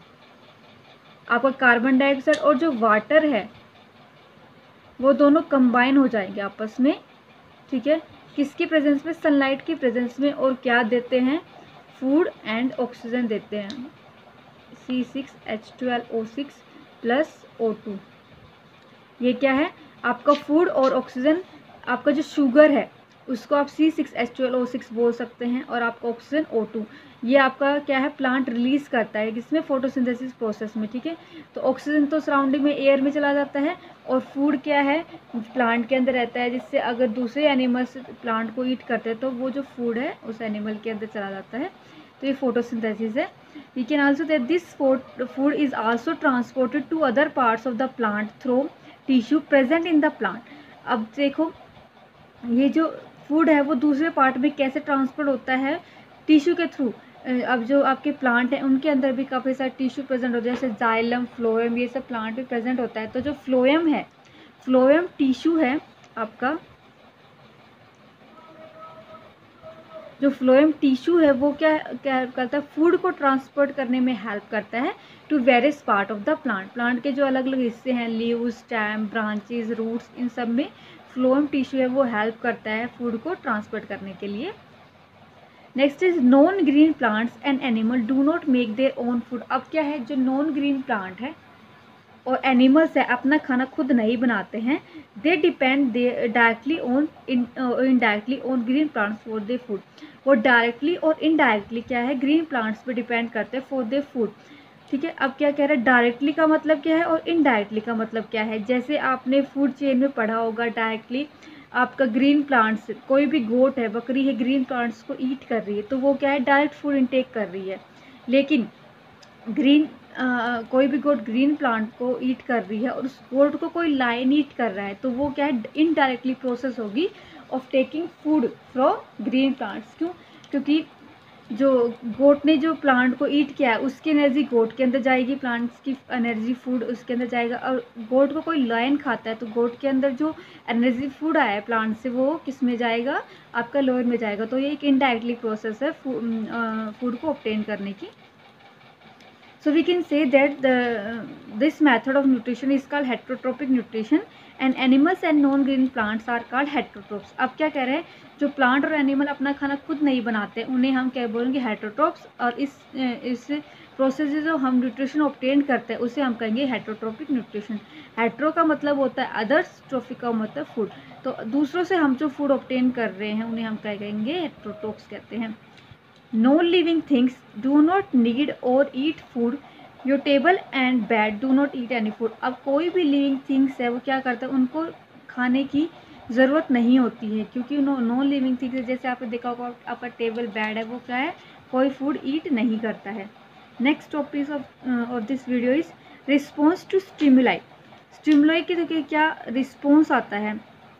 आपका कार्बन डाइऑक्साइड और जो वाटर है वो दोनों कंबाइन हो जाएंगे आपस में. ठीक है. किसकी प्रेजेंस में? सनलाइट की प्रेजेंस में। और क्या देते हैं? फूड एंड ऑक्सीजन देते हैं, C six H twelve O six plus O two. ये क्या है? आपका फूड और ऑक्सीजन, आपका जो शुगर है उसको आप C six H twelve O six बोल सकते हैं, और आपका ऑक्सीजन ओ टू। ये आपका क्या है? प्लांट रिलीज करता है किसमें? फोटोसिंथेसिस प्रोसेस में, ठीक है। तो ऑक्सीजन तो सराउंडिंग में एयर में चला जाता है, और फूड क्या है? प्लांट के अंदर रहता है, जिससे अगर दूसरे एनिमल्स प्लांट को ईट करते हैं तो वो जो फूड है उस एनिमल के अंदर चला जाता है। तो ये फोटोसिंथेसिस है। We can also that this food is also transported to other parts of the plant through tissue present in the plant. अब देखो ये जो फूड है वो दूसरे पार्ट में कैसे ट्रांसफर होता है? टिश्यू के थ्रू। अब जो आपके प्लांट हैं उनके अंदर भी काफ़ी सारे टिश्यू प्रेजेंट होते हैं, जैसे जाइलम, फ्लोएम, ये सब प्लांट में प्रेजेंट होता है। तो जो फ्लोएम है, फ्लोएम टिश्यू है आपका, जो फ्लोएम टिश्यू है वो क्या क्या करता है? फूड को ट्रांसपोर्ट करने में हेल्प करता है to various part of the plant. Plant के जो अलग अलग हिस्से हैं, लीव, स्टेम, ब्रांचेस, रूट्स, इन सब में फ्लोएम टिश्यू है वो हेल्प करता है फूड को ट्रांसपोर्ट करने के लिए। Next is non green plants and animal do not make their own food. अब क्या है? जो नॉन ग्रीन प्लांट है और एनिमल्स है अपना खाना खुद नहीं बनाते हैं। They depend they directly on indirectly on green plants for their food. वो डायरेक्टली और इनडायरेक्टली क्या है? ग्रीन प्लांट्स पे डिपेंड करते हैं फॉर देयर फूड, ठीक है। अब क्या कह रहा है? डायरेक्टली का मतलब क्या है और इनडायरेक्टली का मतलब क्या है? जैसे आपने फूड चेन में पढ़ा होगा, डायरेक्टली आपका ग्रीन प्लांट्स, कोई भी गोट है, बकरी है, ग्रीन प्लांट्स को ईट कर रही है तो वो क्या है? डायरेक्ट फूड इनटेक कर रही है। लेकिन ग्रीन आ, कोई भी गोट ग्रीन प्लांट को ईट कर रही है और उस गोट को कोई लायन ईट कर रहा है तो वो क्या है? इनडायरेक्टली प्रोसेस होगी of taking food from green plants. क्यों? क्योंकि जो गोट ने जो प्लांट को ईट किया है उसकी एनर्जी गोट के अंदर जाएगी, प्लांट्स की एनर्जी फूड उसके अंदर जाएगा। और गोट को कोई लायन खाता है तो गोट के अंदर जो एनर्जी फूड आया है प्लांट से वो किस में जाएगा? आपका लोअर में जाएगा। तो ये एक इनडायरेक्टली प्रोसेस है फूड को ऑब्टेन करने की। So we can say that the this method of nutrition is called heterotrophic nutrition and animals and non-green plants are called heterotrophs। अब क्या कह रहे हैं? जो प्लांट और एनिमल अपना खाना खुद नहीं बनाते उन्हें हम क्या बोलेंगे? हेटरोट्रोप्स। और इस इस प्रोसेस से जो हम न्यूट्रिशन ऑब्टेन करते हैं उसे हम कहेंगे हेटरोट्रोपिक न्यूट्रिशन। हेट्रो का मतलब होता है अदर्स, ट्रोफिक का मतलब फूड। तो दूसरों से हम जो फूड ऑब्टेन कर रहे हैं उन्हें हम क्या कहेंगे? हेटरोट्रोप्स कहते हैं। No living things do not need or eat food. Your table and bed do not eat any food। अब कोई भी लिविंग थिंग्स है वो क्या करता है? उनको खाने की ज़रूरत नहीं होती है, क्योंकि नो नॉन लिविंग थिंग्स है, जैसे आपने देखा होगा आपका टेबल बेड है वो क्या है? कोई फूड ईट नहीं करता है। Next topic of of this video is response to stimuli. Stimuli के देखिए क्या रिस्पॉन्स आता है।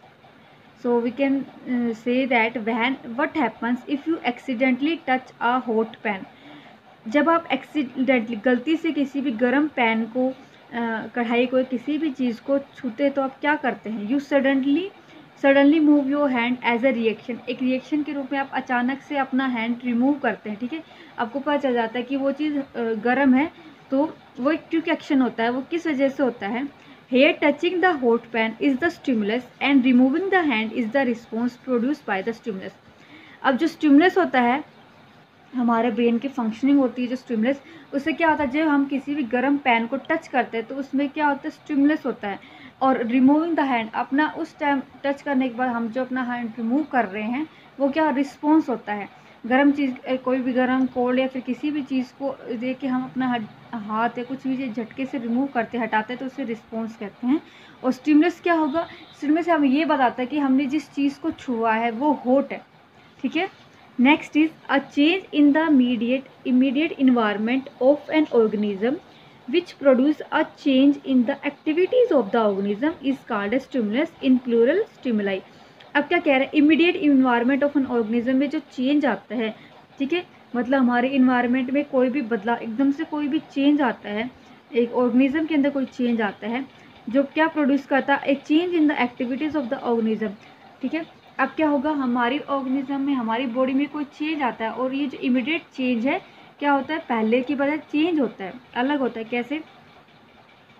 So we can uh, say that when what happens if you accidentally touch a hot pan। जब आप एक्सीडेंटली गलती से किसी भी गर्म पैन को, कढ़ाई को, किसी भी चीज़ को छूते तो आप क्या करते हैं? You suddenly suddenly move your hand as a reaction. एक रिएक्शन के रूप में आप अचानक से अपना हैंड रिमूव करते हैं, ठीक है। आपको पता चल जाता है कि वो चीज़ गर्म है, तो वो एक क्विक एक्शन होता है। वो किस वजह से होता है? Here touching the hot pan is the stimulus and removing the hand is the response produced by the stimulus। अब जो स्टिमुलस होता है, हमारे ब्रेन की फंक्शनिंग होती है जो स्टिमुलस, उससे क्या होता है? जब हम किसी भी गर्म पैन को टच करते हैं तो उसमें क्या होता है? स्टिमुलस होता है। और रिमूविंग द हैंड, अपना उस टाइम टच करने के बाद हम जो अपना हैंड रिमूव कर रहे हैं वो क्या रिस्पॉन्स होता है? गर्म चीज़, कोई भी गर्म कोल्ड या फिर किसी भी चीज़ को देख के हम अपना हाथ या कुछ भी झटके से रिमूव करते हटाते हैं तो उसे रिस्पॉन्स कहते हैं। और स्टिमुलस क्या होगा? स्टिमुलस हमें ये बताता है कि हमने जिस चीज़ को छुआ है वो हॉट है, ठीक है। Next is a change in the immediate immediate environment of an organism which produce a change in the activities of the organism is called a stimulus in plural stimuli. अब क्या कह रहे हैं? Immediate environment of an organism में जो change आता है, ठीक है, मतलब हमारे इन्वायरमेंट में कोई भी बदलाव, एकदम से कोई भी चेंज आता है, एक ऑर्गेनिज्म के अंदर कोई चेंज आता है जो क्या प्रोड्यूस करता है? A change in the activities of the organism, ठीक है। अब क्या होगा? हमारी ऑर्गेनिज्म में, हमारी बॉडी में कोई चेंज आता है और ये जो इमीडिएट चेंज है क्या होता है? पहले की बजाय चेंज होता है, अलग होता है। कैसे?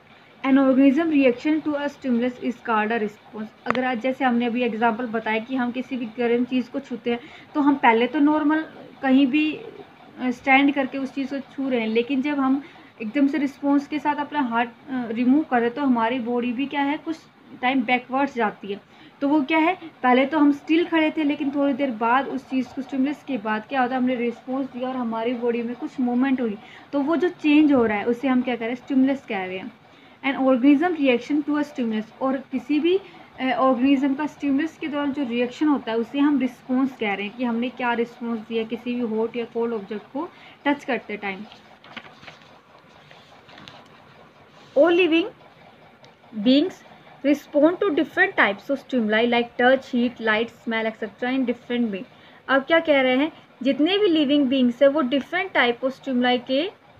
An organism reaction to a stimulus is called a response. अगर आज जैसे हमने अभी एग्जांपल बताया कि हम किसी भी गर्म चीज़ को छूते हैं तो हम पहले तो नॉर्मल कहीं भी स्टैंड करके उस चीज़ को छू रहे हैं, लेकिन जब हम एकदम से रिस्पॉन्स के साथ अपना हाथ रिमूव करें तो हमारी बॉडी भी क्या है कुछ टाइम बैकवर्ड्स जाती है। तो वो क्या है, पहले तो हम स्टिल खड़े थे लेकिन थोड़ी देर बाद उस चीज़ को स्टिमुलस के बाद क्या होता है, हमने रिस्पॉन्स दिया और हमारी बॉडी में कुछ मूवमेंट हुई, तो वो जो चेंज हो रहा है उसे हम क्या कह रहे हैं, स्टिमुलस कह रहे हैं। An organism reaction to a stimulus, और किसी भी ऑर्गेनिज्म का स्टिमुलस के दौरान जो रिएक्शन होता है उसे हम रिस्पॉन्स कह रहे हैं कि हमने क्या रिस्पॉन्स दिया किसी भी हॉट या कोल्ड ऑब्जेक्ट को टच करते time. All living beings respond to different types of stimuli like touch, heat, light, smell et cetera in different way। अब क्या कह रहे हैं, जितने भी लिविंग बींग्स है वो डिफरेंट टाइप ऑफ स्टिमुलाई के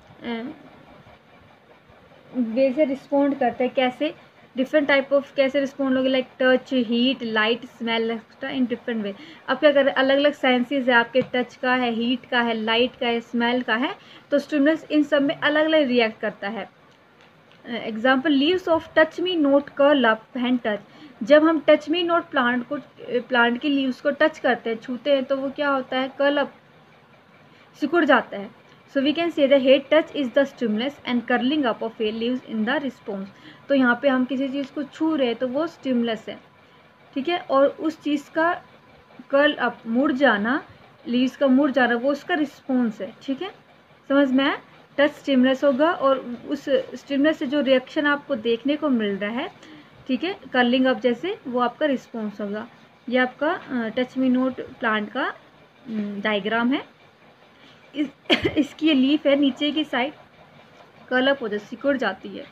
वे से रिस्पॉन्ड करते हैं। कैसे, डिफरेंट टाइप ऑफ कैसे रिस्पॉन्ड होगी, like touch, heat, light, smell etcetera in different way. अब क्या कर रहे हैं, अलग अलग सेंसेस है आपके, टच का है, हीट का है, लाइट का है, स्मेल का है, तो स्टिमुलस इन सब में अलग अलग रिएक्ट करता है। Example, leaves of touch me not curl up when touch. जब हम टच मी नोट प्लांट को प्लांट की लीव्स को टच करते हैं, छूते हैं, तो वो क्या होता है, कर्ल अप, सिकुड़ जाता है। So we can say the head touch is the stimulus and curling up of a leaves in the response. तो यहाँ पे हम किसी चीज़ को छू रहे हैं तो वो स्टिमुलस है, ठीक है, और उस चीज़ का कर्ल अप, मुड़ जाना, लीव्स का मुड़ जाना, वो उसका रिस्पॉन्स है, ठीक है, समझ में आया। टच स्टिमुलस होगा और उस स्टिमुलस से जो रिएक्शन आपको देखने को मिल रहा है, ठीक है, कर्लिंग अप जैसे, वो आपका रिस्पॉन्स होगा। ये आपका टच मी नोट प्लांट का डायग्राम है। इस इसकी लीफ है, नीचे की साइड कर्ल अप हो जाती, सिकुड़ जाती है।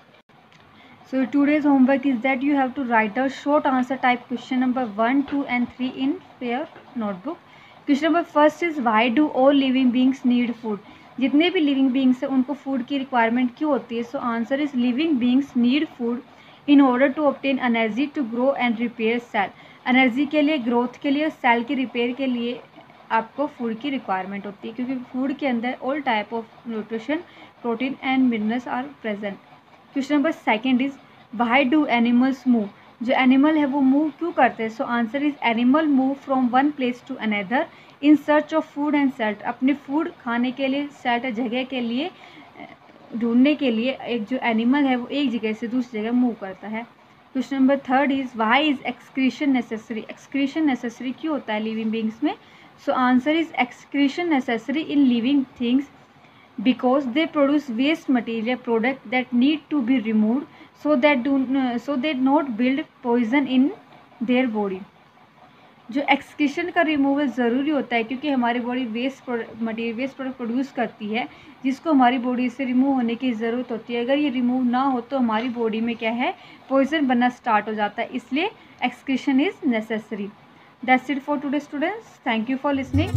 So today's homework is that you have to write a short answer type question number one, two and three in your notebook. Question number first is why do all living beings need food. जितने भी living beings हैं उनको food की requirement क्यों होती है। So answer is living beings need food in order to obtain energy to grow and repair cell. Energy के लिए, ग्रोथ के लिए, सेल के रिपेयर के लिए आपको फूड की रिक्वायरमेंट होती है, क्योंकि फूड के अंदर all type of nutrition, protein and minerals are present. Question number second is why do animals move. जो एनिमल है वो मूव क्यों करते हैं। So answer is animal move from one place to another in search of food and shelter. अपने food खाने के लिए, सेल्ट जगह के लिए ढूंढने के लिए एक जो एनिमल है वो एक जगह से दूसरी जगह मूव करता है। Question number third is why is excretion necessary. Excretion necessary क्यों होता है लिविंग बींग्स में। So answer is excretion necessary in living things because they produce waste material product that need to be removed so that do so that not build poison in their body. जो excretion का removal ज़रूरी होता है क्योंकि हमारी body waste material waste product produce करती है जिसको हमारी बॉडी से रिमूव होने की ज़रूरत होती है। अगर ये रिमूव ना हो तो हमारी बॉडी में क्या है, पॉइजन बनना स्टार्ट हो जाता है, इसलिए excretion is necessary. That's it for today students, thank you for listening.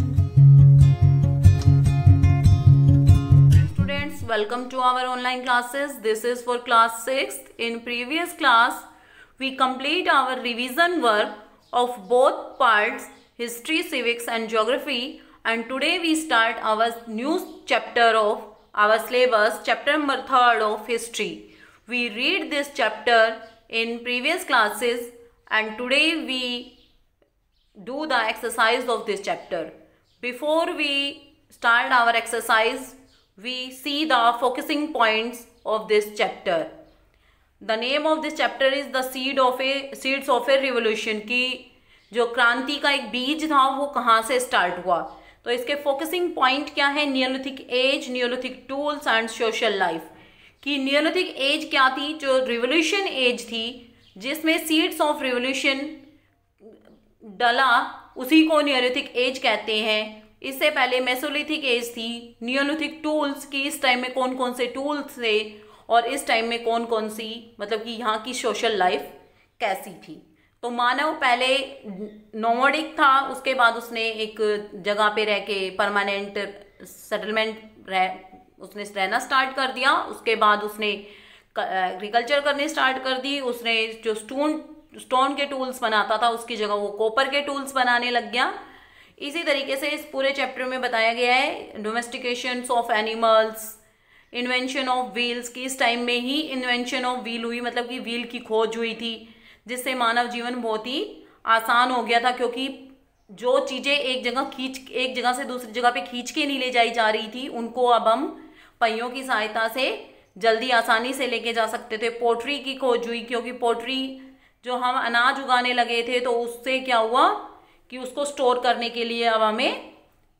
Students, welcome to our online classes. This is for class sixth. In previous class, we complete our revision work of both parts, history, civics and geography, and today we start our new chapter of our syllabus, chapter number third of history. We read this chapter in previous classes and today we do the exercise of this chapter. Before we start our exercise, we see the focusing points of this chapter. The name of this chapter is the seed of a seeds of a revolution, कि जो क्रांति का एक बीज था वो कहाँ से स्टार्ट हुआ। तो इसके फोकसिंग पॉइंट क्या है, neolithic age, neolithic tools and social life. कि नियोलिथिक एज क्या थी, जो रिवोल्यूशन एज थी जिसमें सीड्स ऑफ रिवोल्यूशन डला, उसी को नियोलिथिक एज कहते हैं। इससे पहले मेसोलिथिक एज थी। नियोलिथिक टूल्स की इस टाइम में कौन कौन से टूल्स थे और इस टाइम में कौन कौन सी, मतलब कि यहाँ की सोशल लाइफ कैसी थी। तो मानव पहले नोमैडिक था, उसके बाद उसने एक जगह पे रह के परमानेंट सेटलमेंट रह उसने रहना स्टार्ट कर दिया। उसके बाद उसने एग्रीकल्चर करने स्टार्ट कर दी। उसने जो स्टोन स्टोन के टूल्स बनाता था उसकी जगह वो कॉपर के टूल्स बनाने लग गया। इसी तरीके से इस पूरे चैप्टर में बताया गया है domestication of animals, invention of wheels, की इस टाइम में ही इन्वेंशन ऑफ व्हील हुई, मतलब कि व्हील की खोज हुई थी, जिससे मानव जीवन बहुत ही आसान हो गया था, क्योंकि जो चीज़ें एक जगह खींच एक जगह से दूसरी जगह पे खींच के नहीं ले जाई जा रही थी, उनको अब हम पहियों की सहायता से जल्दी आसानी से लेके जा सकते थे। पोट्री की खोज हुई, क्योंकि पोट्री जो हम अनाज उगाने लगे थे तो उससे क्या हुआ कि उसको स्टोर करने के लिए अब हमें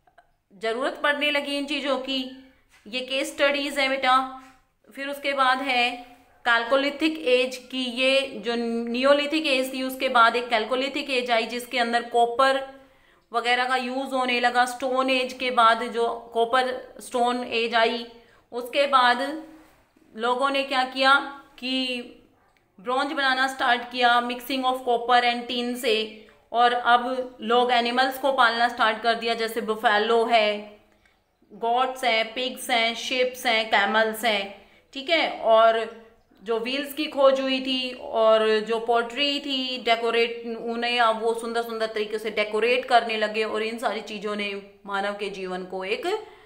ज़रूरत पड़ने लगी इन चीज़ों की। ये केस स्टडीज़ है बेटा। फिर उसके बाद है कैल्कोलिथिक एज की, ये जो नियोलिथिक एज थी उसके बाद एक कैल्कोलिथिक एज आई जिसके अंदर कॉपर वगैरह का यूज़ होने लगा। स्टोन एज के बाद जो कॉपर स्टोन एज आई, उसके बाद लोगों ने क्या किया कि ब्रॉन्ज बनाना स्टार्ट किया mixing of copper and tin से, और अब लोग एनिमल्स को पालना स्टार्ट कर दिया, जैसे बुफेलो है, गॉट्स हैं, पिग्स हैं, शिप्स हैं, कैमल्स हैं, ठीक है। और जो व्हील्स की खोज हुई थी और जो पोट्री थी, डेकोरेट, उन्हें अब वो सुंदर सुंदर तरीके से डेकोरेट करने लगे, और इन सारी चीज़ों ने मानव के जीवन को एक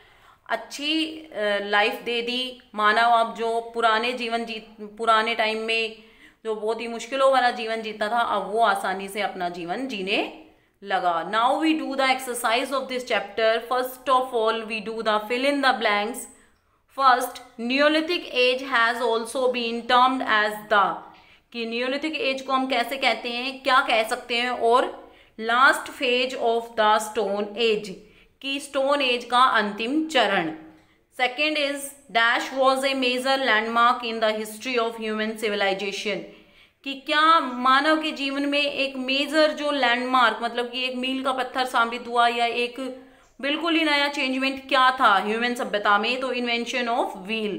अच्छी लाइफ दे दी। मानव अब जो पुराने जीवन जी पुराने टाइम में जो बहुत ही मुश्किलों वाला जीवन जीता था, अब वो आसानी से अपना जीवन जीने लगा। Now we do the exercise of this chapter. First of all we do the fill in the blanks. First, neolithic age has also been termed as the, कि नियोलिथिक एज को हम कैसे कहते हैं, क्या कह सकते हैं, और last phase of the stone age, की स्टोन एज का अंतिम चरण। Second is dash was a major landmark in the history of human civilization, कि क्या मानव के जीवन में एक मेजर जो लैंडमार्क, मतलब कि एक मील का पत्थर साबित हुआ, या एक बिल्कुल ही नया चेंजमेंट क्या था ह्यूमन सभ्यता में, तो invention of wheel.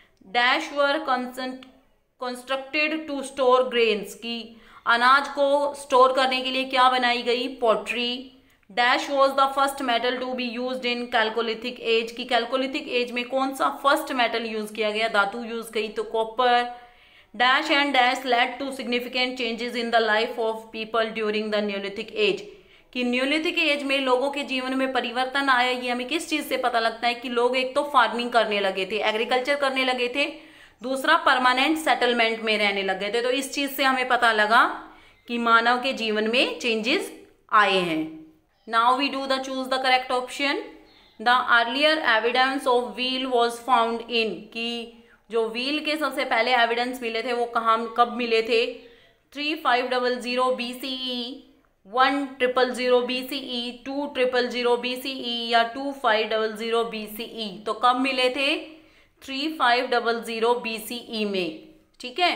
Dash were constructed to store grains, की अनाज को स्टोर करने के लिए क्या बनाई गई, pottery. Dash was the first metal to be used in chalcolithic age, की कैल्कोलिथिक एज में कौन सा फर्स्ट मेटल यूज किया गया, धातु यूज गई, तो copper. Dash and dash led to significant changes in the life of people during the neolithic age, कि न्यूलिथिक एज में लोगों के जीवन में परिवर्तन आया। ये हमें किस चीज़ से पता लगता है कि लोग एक तो फार्मिंग करने लगे थे, एग्रीकल्चर करने लगे थे, दूसरा परमानेंट सेटलमेंट में रहने लगे थे। तो इस चीज़ से हमें पता लगा कि मानव के जीवन में चेंजेस आए हैं। Now we do the choose the correct option. The earlier evidence of wheel was found in, कि जो व्हील के सबसे पहले एविडेंस मिले थे वो कहाँ कब मिले थे, three five double zero B C E, one triple zero B C E, two triple zero B C E, या two five double zero B C E. तो कब मिले थे, three five double zero B C E में, ठीक है।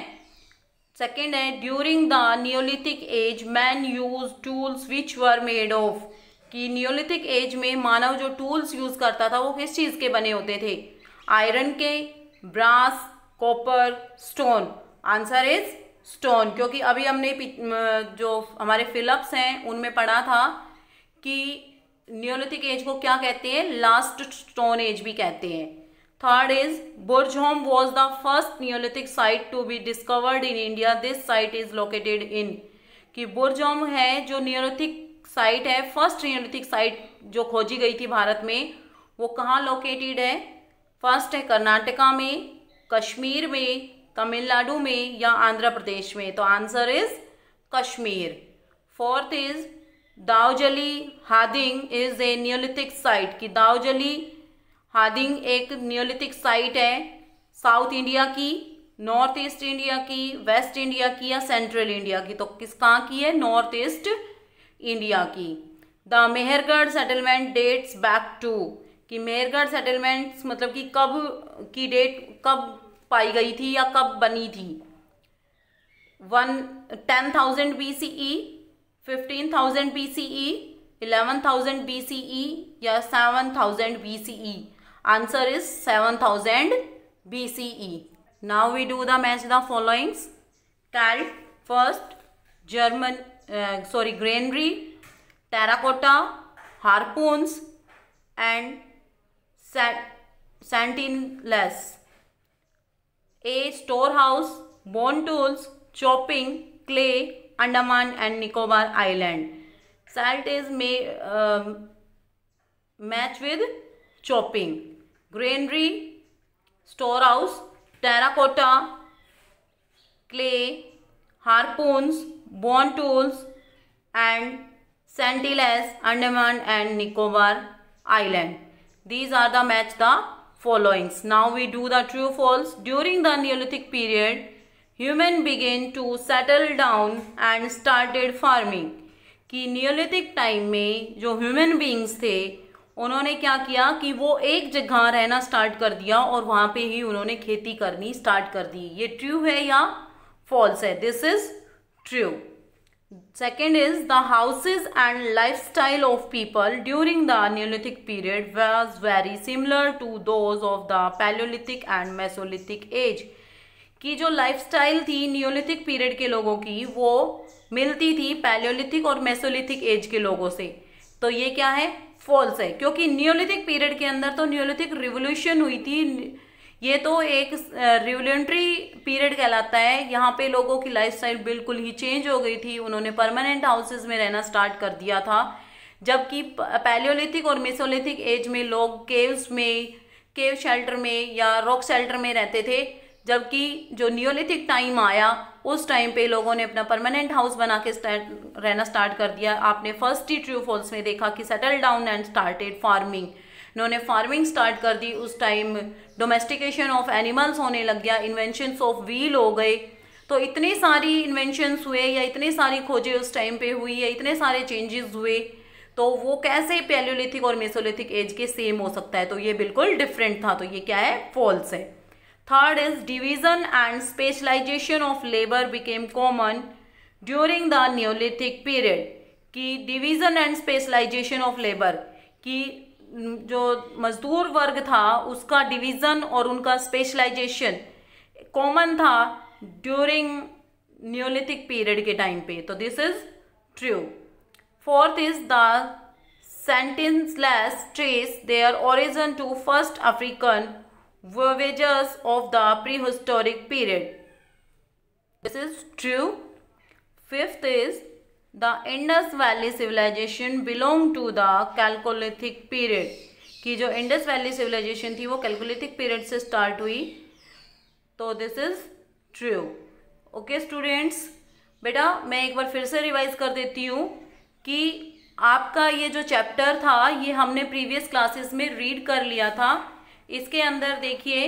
Second है during the neolithic age man use tools which were made of, कि नियोलिथिक एज में मानव जो टूल्स यूज करता था वो किस चीज़ के बने होते थे, आयरन के, brass, copper, stone. Answer is stone, क्योंकि अभी हमने जो हमारे फिलिप्स हैं उनमें पढ़ा था कि नियोलिथिक एज को क्या कहते हैं, लास्ट स्टोन एज भी कहते हैं। Third is Burzahom was the first neolithic site to be discovered in India, this site is located in, कि बुर्जहोम है जो नियोलिथिक साइट है, फर्स्ट नियोलिथिक साइट जो खोजी गई थी भारत में, वो कहाँ लोकेटेड है, फर्स्ट है कर्नाटका में, कश्मीर में, तमिलनाडु में, या आंध्र प्रदेश में। तो answer is Kashmir. Fourth is Daojali Hading is a neolithic site, कि दाउजली हादिंग एक नियोलिथिक साइट है, साउथ इंडिया की, नॉर्थ ईस्ट इंडिया की, वेस्ट इंडिया की, या सेंट्रल इंडिया की। तो किस कहाँ की है, नॉर्थ ईस्ट इंडिया की। The Mehrgarh settlement dates back to, कि मेहरगढ़ सेटलमेंट्स मतलब कि कब की डेट कब पाई गई थी या कब बनी थी, one ten thousand B C E, fifteen thousand B C E, eleven thousand B C E, या seven thousand B C E. Answer is seven thousand B C E. Now we do the match the followings. Celt first, German sorry granary, terracotta, harpoons and Sentinelese. A storehouse, bone tools, chopping, clay, Andaman and Nicobar Island. Salt is may um, match with chopping. Granary, storehouse, terracotta, clay, harpoons, bone tools and Sentinels, Andaman and Nicobar Island. These are the match the followings. Now we do the true false. During the Neolithic period, human began to settle down and started farming. कि neolithic time में जो human beings थे उन्होंने क्या किया कि वो एक जगह रहना स्टार्ट कर दिया और वहाँ पे ही उन्होंने खेती करनी स्टार्ट कर दी. ये ट्रू है या फॉल्स है? This is true. Second is the houses and lifestyle of people during the Neolithic period was very similar to those of the Paleolithic and Mesolithic age. कि जो लाइफस्टाइल थी नियोलिथिक पीरियड के लोगों की वो मिलती थी पैलियोलिथिक और मेसोलिथिक एज के लोगों से. तो ये क्या है? फॉल्स है, क्योंकि नियोलिथिक पीरियड के अंदर तो नियोलिथिक रिवोल्यूशन हुई थी. ये तो एक रिवोल्यूटरी पीरियड कहलाता है. यहाँ पे लोगों की लाइफस्टाइल बिल्कुल ही चेंज हो गई थी. उन्होंने परमानेंट हाउसेस में रहना स्टार्ट कर दिया था, जबकि पैलियोलिथिक और मेसोलिथिक एज में लोग केव्स में, केव शेल्टर में या रॉक शेल्टर में रहते थे. जबकि जो नियोलिथिक टाइम आया उस टाइम पे लोगों ने अपना परमानेंट हाउस बना के स्टार्ट रहना स्टार्ट कर दिया. आपने फर्स्ट ही ट्रू फॉल्स में देखा कि settle down and started farming. इन्होंने फार्मिंग स्टार्ट कर दी. उस टाइम डोमेस्टिकेशन ऑफ एनिमल्स होने लग गया, इन्वेंशंस ऑफ व्हील हो गए. तो इतनी सारी इन्वेंशंस हुए या इतनी सारी खोजें उस टाइम पे हुई या इतने सारे चेंजेस हुए, तो वो कैसे पैलियोलिथिक और मेसोलिथिक एज के सेम हो सकता है? तो ये बिल्कुल डिफरेंट था. तो ये क्या है? फॉल्स है. Third is division and specialization of labour became common during the neolithic period. कि division and specialization of labour, कि जो मजदूर वर्ग था उसका डिवीजन और उनका स्पेशलाइजेशन कॉमन था ड्यूरिंग नियोलिथिक पीरियड के टाइम पे. तो this is true. Fourth is the Sentinelese trace their origin to first African voyages of the prehistoric period. This is true. Fifth is the Indus Valley civilization belonged to the Chalcolithic period. कि जो Indus valley civilisation थी वो chalcolithic period से start हुई. तो this is true. Okay students, बेटा मैं एक बार फिर से रिवाइज कर देती हूँ कि आपका ये जो चैप्टर था ये हमने प्रीवियस क्लासेस में रीड कर लिया था. इसके अंदर देखिए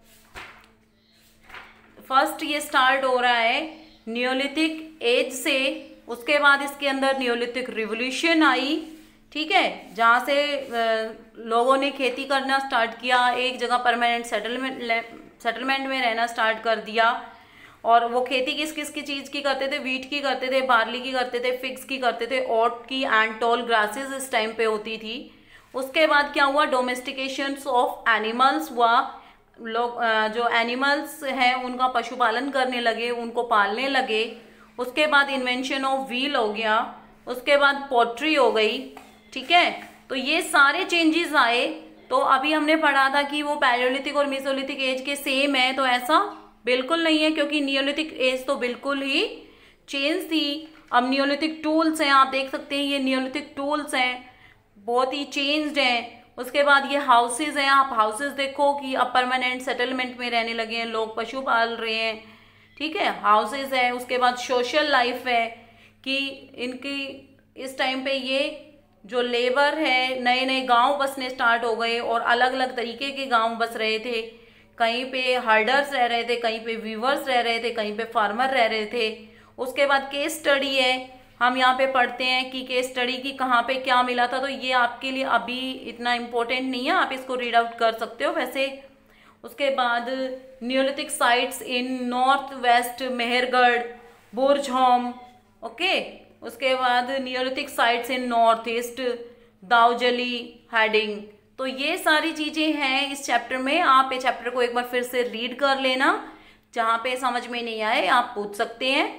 फर्स्ट ये स्टार्ट हो रहा है नियोलिथिक एज से. उसके बाद इसके अंदर नियोलिथिक रिवोल्यूशन आई, ठीक है, जहाँ से लोगों ने खेती करना स्टार्ट किया, एक जगह परमानेंट सेटलमेंट सेटलमेंट में रहना स्टार्ट कर दिया. और वो खेती किस किस की चीज़ की करते थे? वीट की करते थे, बार्ली की करते थे, फिग्स की करते थे, ओट की एंड टॉल ग्रासेस इस टाइम पे होती थी. उसके बाद क्या हुआ? डोमेस्टिकेशन ऑफ एनिमल्स हुआ. लोग जो एनिमल्स हैं उनका पशुपालन करने लगे, उनको पालने लगे. उसके बाद इन्वेंशन ऑफ व्हील हो गया. उसके बाद पोट्री हो गई, ठीक है. तो ये सारे चेंजेस आए. तो अभी हमने पढ़ा था कि वो पैलियोलिथिक और मेसोलिथिक एज के सेम है, तो ऐसा बिल्कुल नहीं है, क्योंकि नियोलिथिक एज तो बिल्कुल ही चेंज थी. अब नियोलिथिक टूल्स हैं, आप देख सकते हैं ये नियोलिथिक टूल्स हैं, बहुत ही चेंज्ड हैं. उसके बाद ये हाउसेज हैं, आप हाउसेज देखो कि अब परमानेंट सेटलमेंट में रहने लगे हैं, लोग पशु पाल रहे हैं, ठीक है, हाउसेज है. उसके बाद सोशल लाइफ है कि इनकी इस टाइम पे ये जो लेबर है, नए नए गांव बसने स्टार्ट हो गए और अलग अलग तरीके के गांव बस रहे थे. कहीं पे हर्डर्स रह रहे थे, कहीं पे वीवर्स रह रहे थे, कहीं पे फार्मर रह रहे थे. उसके बाद केस स्टडी है, हम यहाँ पे पढ़ते हैं कि केस स्टडी की कहाँ पे क्या मिला था. तो ये आपके लिए अभी इतना इम्पोर्टेंट नहीं है, आप इसको रीड आउट कर सकते हो वैसे. उसके बाद neolithic sites in north west Mehrgarh, Burzahom, okay. उसके बाद neolithic sites in north east, Daojali, Hading. तो ये सारी चीज़ें हैं इस चैप्टर में. आप ये चैप्टर को एक बार फिर से रीड कर लेना, जहाँ पे समझ में नहीं आए आप पूछ सकते हैं.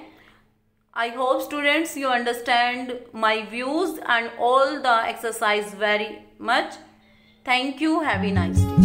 I hope students you understand my views and all the exercise very much. Thank you. Have a nice day.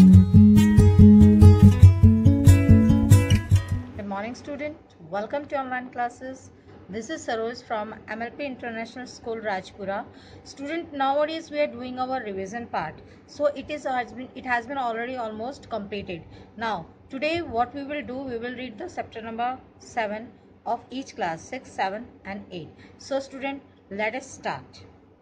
Good morning student. Welcome to online classes. This is Saroj from M L P International School, Rajpura. Student, nowadays we are doing our revision part. So it is has been it has been already almost completed. Now today what we will do, we will read the chapter number seven of each class, six, seven and eight. So student, let us start.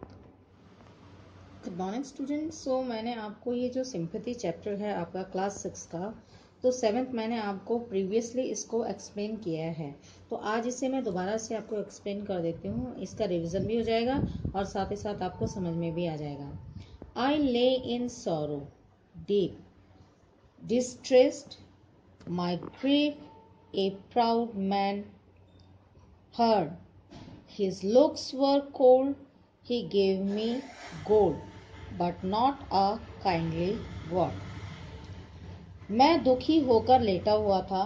Good morning students. So मैंने आपको ये जो sympathy chapter है आपका class six का, तो seventh मैंने आपको प्रीवियसली इसको एक्सप्लेन किया है. तो आज इसे मैं दोबारा से आपको एक्सप्लेन कर देती हूँ. इसका रिवीजन भी हो जाएगा और साथ ही साथ आपको समझ में भी आ जाएगा. I lay in sorrow deep distressed my grief a proud man heard his looks were cold he gave me gold but not a kindly word. मैं दुखी होकर लेटा हुआ था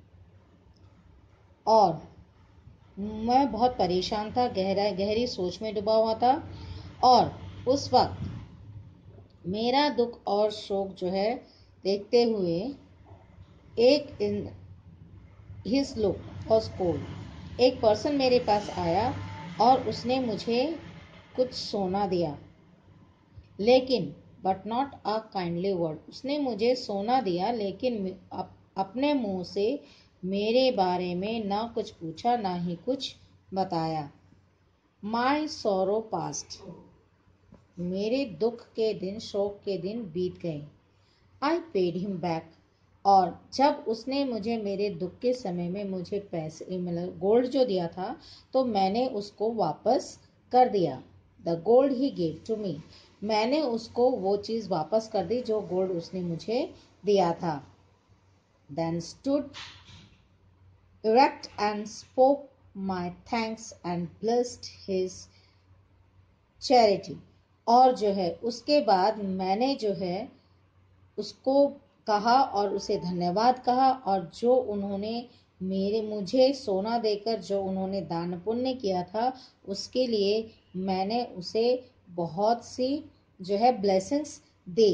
और मैं बहुत परेशान था, गहरा गहरी सोच में डूबा हुआ था. और उस वक्त मेरा दुख और शोक जो है देखते हुए एक in his look was cold, एक पर्सन मेरे पास आया और उसने मुझे कुछ सोना दिया, लेकिन but not a kindly word. उसने मुझे सोना दिया लेकिन अप, अपने मुंह से मेरे बारे में ना कुछ पूछा ना ही कुछ बताया. माई सोरो पास्ट, मेरे दुख के दिन, शोक के दिन बीत गए. आई पेड हिम बैक, और जब उसने मुझे मेरे दुख के समय में मुझे पैसे मतलब गोल्ड जो दिया था तो मैंने उसको वापस कर दिया. The gold he gave to me, मैंने उसको वो चीज़ वापस कर दी जो गोल्ड उसने मुझे दिया था. Then stood erect and spoke my thanks and blessed his charity, और जो है उसके बाद मैंने जो है उसको कहा और उसे धन्यवाद कहा, और जो उन्होंने मेरे मुझे सोना देकर जो उन्होंने दान पुण्य किया था उसके लिए मैंने उसे बहुत सी जो है ब्लेसिंग्स दी.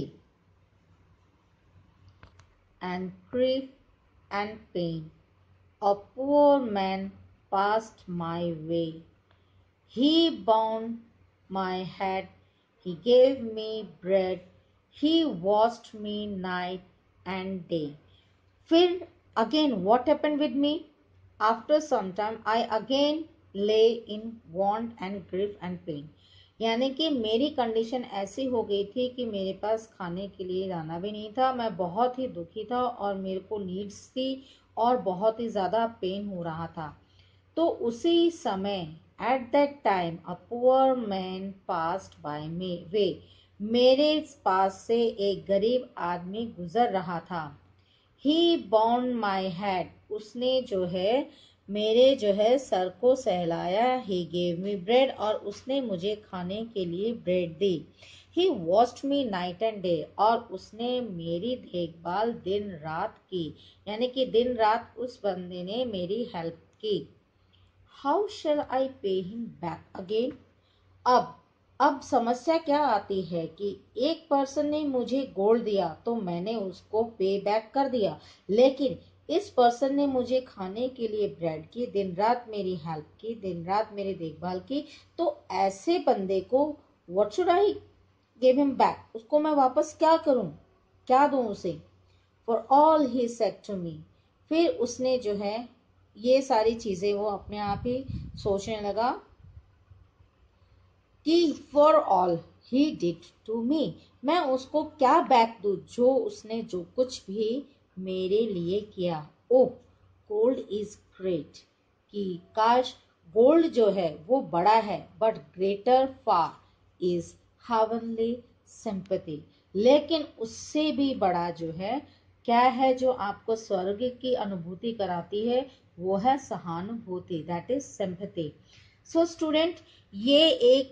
And grief and pain a poor man past my way, he bound my head, he gave me bread, he washed me night and day. फिर again what happened with me? After some time I again lay in want and grief and pain. यानी कि मेरी condition ऐसी हो गई थी कि मेरे पास खाने के लिए दाना भी नहीं था, मैं बहुत ही दुखी था और मेरे को नीड्स थी और बहुत ही ज़्यादा पेन हो रहा था. तो उसी समय at that time a poor man passed by me way, मेरे पास से एक गरीब आदमी गुजर रहा था. ही बाउंड माई हेड, उसने जो है मेरे जो है सर को सहलाया. ही गेव मी ब्रेड, और उसने मुझे खाने के लिए ब्रेड दी. He washed me night and day, और उसने मेरी देखभाल दिन रात की, यानी कि दिन रात उस बंदे ने मेरी हेल्प की. How shell I pay him back again? अब अब समस्या क्या आती है कि एक पर्सन ने मुझे गोल्ड दिया तो मैंने उसको पे बैक कर दिया, लेकिन इस पर्सन ने मुझे खाने के लिए ब्रेड की, दिन रात मेरी हेल्प की, दिन रात मेरी देखभाल की. तो ऐसे बंदे को what should I give him back, उसको मैं वापस क्या करूं, क्या दूं उसे? For all he said to me, फिर उसने जो है ये सारी चीजें वो अपने आप ही सोचने लगा कि for all he did to me, मैं उसको क्या बैक दूं जो उसने जो कुछ भी मेरे लिए किया. ओह गोल्ड इज ग्रेट, कि काश गोल्ड जो है वो बड़ा है, but greater far is heavenly sympathy, लेकिन उससे भी बड़ा जो है क्या है जो आपको स्वर्ग की अनुभूति कराती है, वो है सहानुभूति, that is sympathy. So student, ये एक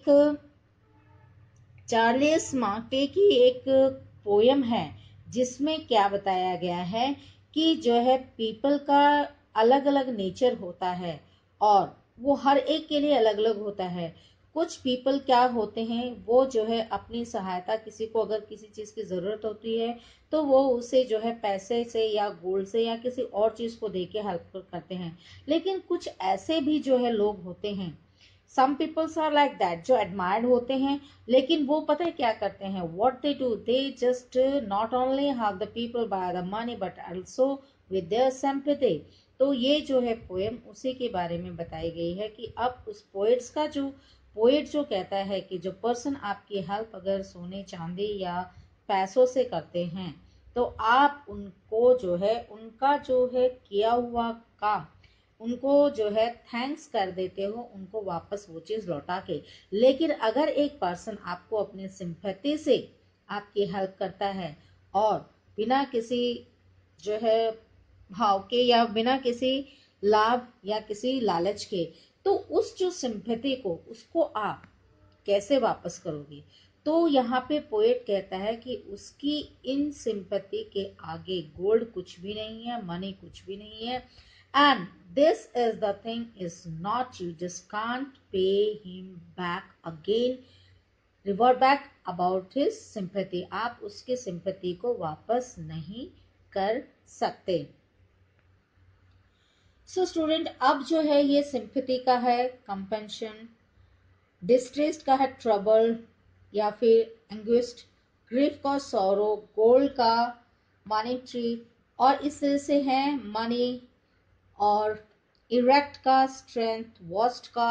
चार्ल्स मार्के की एक पोयम है जिसमें क्या बताया गया है कि जो है पीपल का अलग अलग नेचर होता है और वो हर एक के लिए अलग अलग होता है. कुछ पीपल क्या होते हैं, वो जो है अपनी सहायता, किसी को अगर किसी चीज की जरूरत होती है तो वो उसे जो है पैसे से या गोल्ड से या किसी और चीज को दे के हेल्प करते हैं। लेकिन कुछ ऐसे भी जो है लोग होते हैं, some peoples are like that, जो एडमायर्ड होते हैं, लेकिन वो पता है क्या करते हैं, what they do, they just not only have the people by the money but also with their sympathy. तो ये जो है पोएम उसी के बारे में बताई गई है कि अब उस पोएट्स का जो पोएट जो कहता है कि जो पर्सन आपकी हेल्प अगर सोने चांदी या पैसों से करते हैं तो आप उनको जो है उनका जो है किया हुआ काम उनको जो है थैंक्स कर देते हो, उनको वापस वो चीज लौटा के। लेकिन अगर एक पर्सन आपको अपनी सिंपैथी से आपकी हेल्प करता है और बिना किसी जो है भाव के या बिना किसी लाभ या किसी लालच के, तो उस जो सिंपैथी को उसको आप कैसे वापस करोगे। तो यहाँ पे पोएट कहता है कि उसकी इन सिंपैथी के आगे गोल्ड कुछ भी नहीं है, मनी कुछ भी नहीं है, and this is the thing is not, you just can't pay him back again, revert back about his sympathy, आप उसके सिंपैथी को वापस नहीं कर सकते। सो so, स्टूडेंट अब जो है ये सिंपैथी का है कंपेंशन, डिस्ट्रेस्ड का है ट्रबल या फिर एंग्विस्ट, ग्रीफ का सौरो, गोल्ड का मॉनिटरी और इस तरह से है मनी, और इरेक्ट का स्ट्रेंथ, वॉस्ट का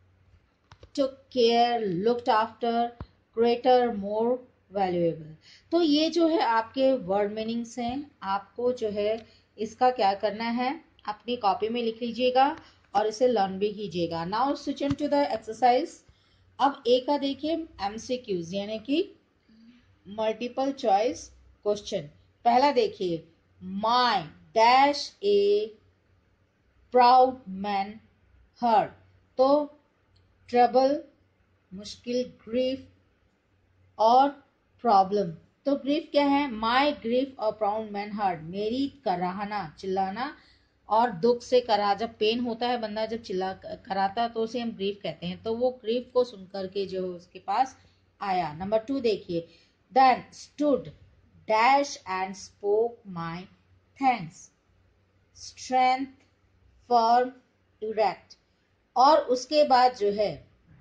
took care, looked after, greater, more valuable. तो ये जो है आपके वर्ड मीनिंग्स हैं। आपको जो है इसका क्या करना है, अपनी कॉपी में लिख लीजिएगा और इसे लर्न भी कीजिएगा। Now switch in to the exercise. अब ए का देखिए एमसीक्यूज यानी कि मल्टीपल चॉइस क्वेश्चन। पहला देखिए, my dash a proud man hurt, तो ट्रबल, मुश्किल, ग्रीफ और प्रॉब्लम। तो ग्रीफ क्या है, माई ग्रीफ और प्राउड मैन हर्ट, मेरी कराहना, चिल्लाना और दुख से करा, जब पेन होता है बंदा जब चिल्ला कराता तो उसे हम ग्रीफ कहते हैं। तो वो ग्रीफ को सुनकर के जो है उसके पास आया। नंबर टू देखिए, then stood dash and spoke my thanks, strength, firm, erect. और उसके बाद जो है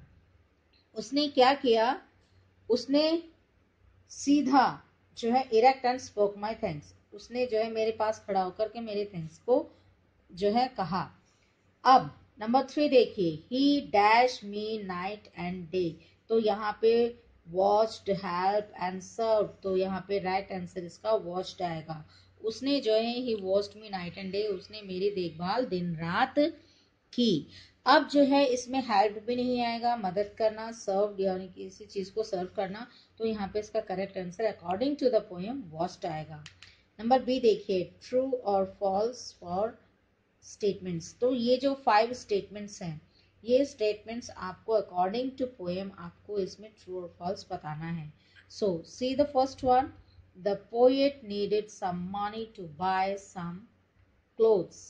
उसने क्या किया, उसने सीधा जो है erect and spoke my thanks, उसने जो है मेरे पास खड़ा होकर के मेरे थैंक्स को जो है कहा। अब नंबर थ्री देखिए, he dash me night and day, तो यहाँ पे वॉच्ड, हेल्प एंड सर्व, तो यहाँ पे राइट आंसर इसका वॉच्ड आएगा। उसने जो है he watched me night and day, उसने मेरी देखभाल दिन रात की। अब जो है इसमें हेल्प भी नहीं आएगा, मदद करना, सर्व यानी किसी चीज को सर्व करना, तो यहाँ पे इसका correct answer according to the poem watched आएगा। नंबर बी देखिए, ट्रू और फॉल्स फॉर स्टेटमेंट्स, तो ये जो फाइव स्टेटमेंट्स हैं, ये स्टेटमेंट्स आपको अकॉर्डिंग टू पोएम आपको इसमें ट्रू और फॉल्स बताना है। So see the first one, the poet needed some money to buy some clothes,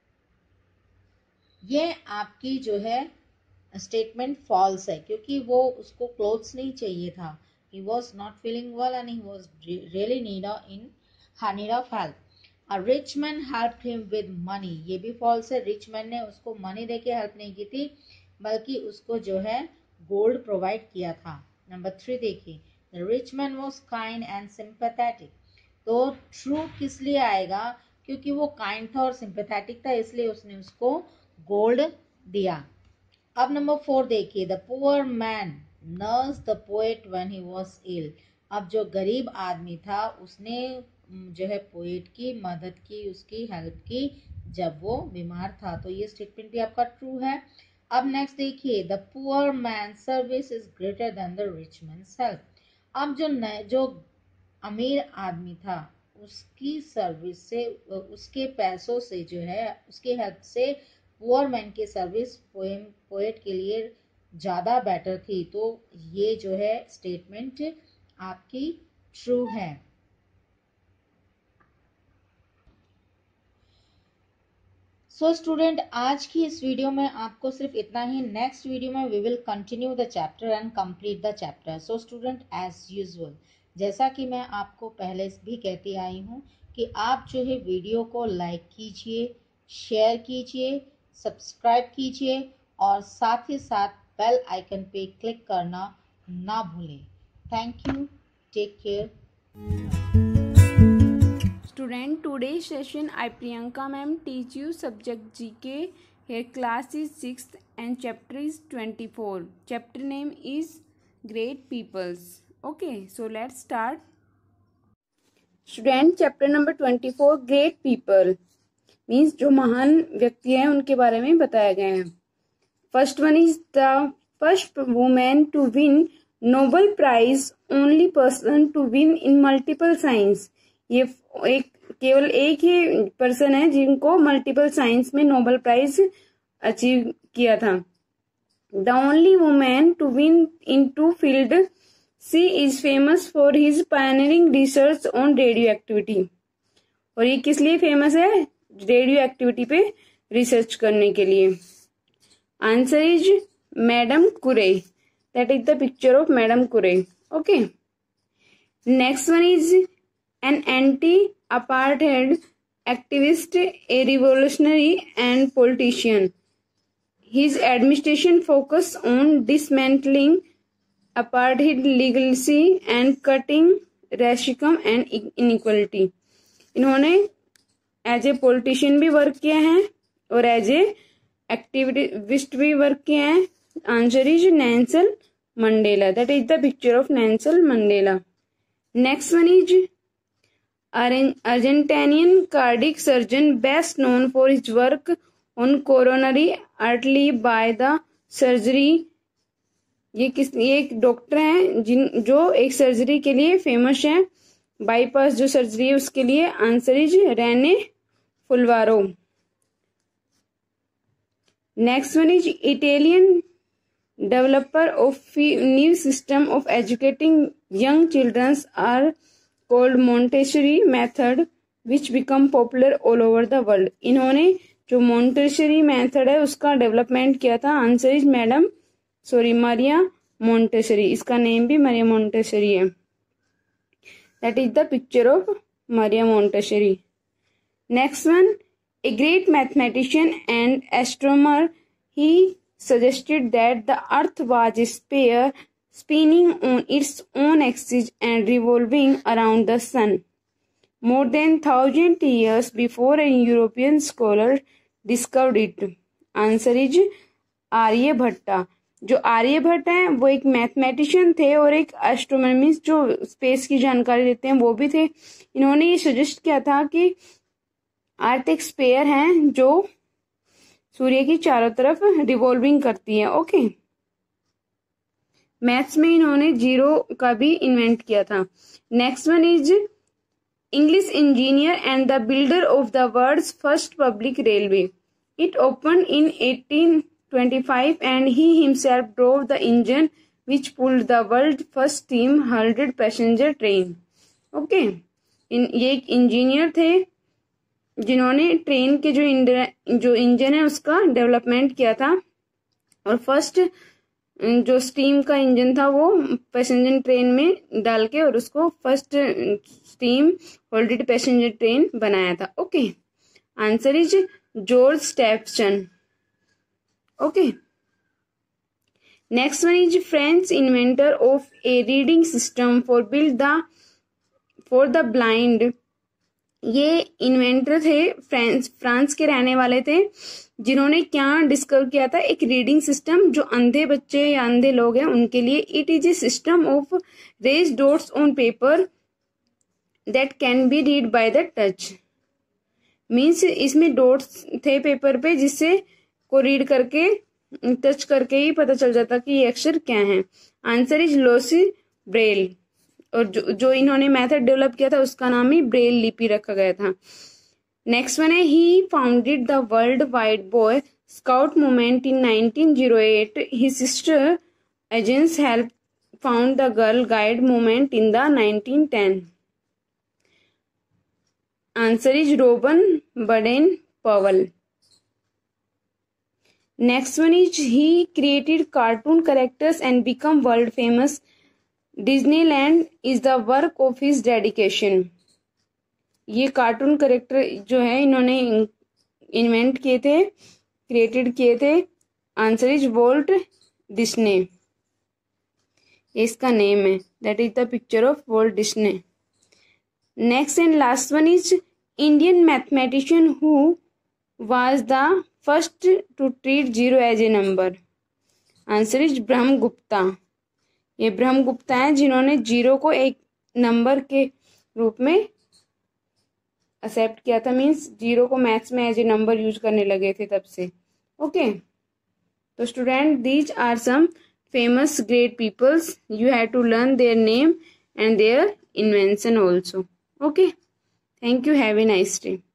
ये आपकी जो है स्टेटमेंट फॉल्स है क्योंकि वो उसको क्लोथ्स नहीं चाहिए था। He was not feeling well and he was really need in need of help. A rich man helped him with money, ये भी फॉल्स है, रिच मैन ने उसको मनी देके हेल्प नहीं की थी बल्कि उसको जो है गोल्ड प्रोवाइड किया था। नंबर थ्री देखिए, the rich man was kind and sympathetic, तो ट्रू किस लिए आएगा, क्योंकि वो काइंड था और सिंपैथेटिक था इसलिए उसने उसको गोल्ड दिया। अब नंबर फोर देखिए, the poor man nurse the poet when he was ill, अब जो गरीब आदमी था उसने जो है पोएट की मदद की, उसकी हेल्प की जब वो बीमार था, तो ये स्टेटमेंट भी आपका ट्रू है। अब नेक्स्ट देखिए, the poor man service is greater than the rich man's help, अब जो जो अमीर आदमी था उसकी सर्विस से, उसके पैसों से जो है उसकी हेल्प से पुअर मैन की सर्विस पोएम पोएट के लिए ज़्यादा बेटर थी, तो ये जो है स्टेटमेंट आपकी ट्रू है। सो स्टूडेंट, आज की इस वीडियो में आपको सिर्फ इतना ही. नेक्स्ट वीडियो में we will continue the chapter and complete the chapter. So student, as usual, जैसा कि मैं आपको पहले भी कहती आई हूँ कि आप जो है वीडियो को लाइक कीजिए, शेयर कीजिए, सब्सक्राइब कीजिए और साथ ही साथ बेल आइकन पे क्लिक करना ना भूलें. Thank you. Take care. Student, today's session I Priyanka ma'am teach you subject G K. Here class is sixth and chapter is twenty-four. Chapter name is Great Peoples. Okay, so let's start. Student, chapter number twenty-four, Great People means जो महान व्यक्ति हैं उनके बारे में बताया गया है. First one is the first woman to win Nobel Prize, only person to win in multiple science. ये एक केवल एक ही पर्सन है जिनको मल्टीपल साइंस में नोबेल प्राइज अचीव किया था. The only women to win in two field. She is famous for his pioneering research on radioactivity. और ये किस लिए फेमस है? रेडियो एक्टिविटी पे रिसर्च करने के लिए. Answer is madam Curie. That is the picture of madam Curie. Okay, next one is an anti-apartheid activist, a revolutionary and politician. His administration focused on dismantling apartheid legacy and cutting racism and inequality. इन्होंने as a politician भी work किया है और as a activist भी work किया है. Answer is Nelson Mandela. That is the picture of Nelson Mandela. Next one is Argentinian cardiac surgeon best known for his work on coronary artery by the surgery. ये किस ये एक doctor हैं जिन जो एक सर्जरी के लिए फेमस है. बाईपास जो सर्जरी है उसके लिए. Answer is Rene Favaloro. Next one is Italian developer of new system of educating young childrens are called Montessori method which become popular all over the world. इन्होंने जो Montessori method है उसका development किया था. Answer is madam sorry Maria Montessori. इसका name भी Maria Montessori है. That is the picture of Maria Montessori. Next one, a great mathematician and astronomer. He suggested that the earth was a sphere spinning on its own axis and revolving around the sun. More than thousand years before a European scholar discovered it. Answer is Aryabhata. जो आर्यभट्ट हैं वो एक mathematician थे और एक एस्ट्रोनॉमिस्ट जो space की जानकारी देते हैं वो भी थे. इन्होंने ये सजेस्ट किया था कि अर्थ एक स्पेयर है जो सूर्य की चारों तरफ रिवॉल्विंग करती है. Okay okay? मैथ्स में इन्होंने जीरो का भी इन्वेंट किया था. Next one is English engineer and the builder of the world's first public railway. It open in eighteen twenty five and he himself drove the engine which pulled the world first steam hundred passenger train. Okay, ये एक engineer थे जिन्होंने train के जो जो engine है उसका development किया था और फर्स्ट जो स्टीम का इंजन था वो पैसेंजर ट्रेन में डाल के और उसको first steam hauled passenger train बनाया था. Okay, answer is George Stephenson. Okay, next one is French inventor of a reading system for build the for the blind. ये इन्वेंटर थे फ्रांस फ्रांस के रहने वाले थे जिन्होंने क्या डिस्कवर किया था? एक रीडिंग सिस्टम जो अंधे बच्चे या अंधे लोग हैं उनके लिए. It is a system of raised dots on paper that can be read by the touch. Means इसमें डॉट्स थे पेपर पे जिससे को रीड करके टच करके ही पता चल जाता कि ये अक्षर क्या है. Answer is Louis Braille. और जो जो इन्होंने मेथड डेवलप किया था उसका नाम ही ब्रेल लिपि रखा गया था. नेक्स्ट वन है he founded the world wide boy scout movement in nineteen oh eight. His sister Agnes help found the girl guide movement in the nineteen ten. Answer is Robert Baden Powell. Next one is he created cartoon characters and become world famous. Disneyland is the work of his dedication. ये cartoon character जो है इन्होंने invent किए थे, created किए थे. Answer is Walt Disney. इसका name है. That is the picture of Walt Disney. Next and last one is Indian mathematician who was the first to treat zero as a number. Answer is Brahmagupta. ये ब्रह्मगुप्ता है जिन्होंने zero को एक number के रूप में एक्सेप्ट किया था. मीन्स जीरो को मैथ्स में एज ए नंबर यूज करने लगे थे तब से. ओके, तो student these are some famous great peoples. You have to learn their name and their invention also. Okay, thank you. Have a nice day.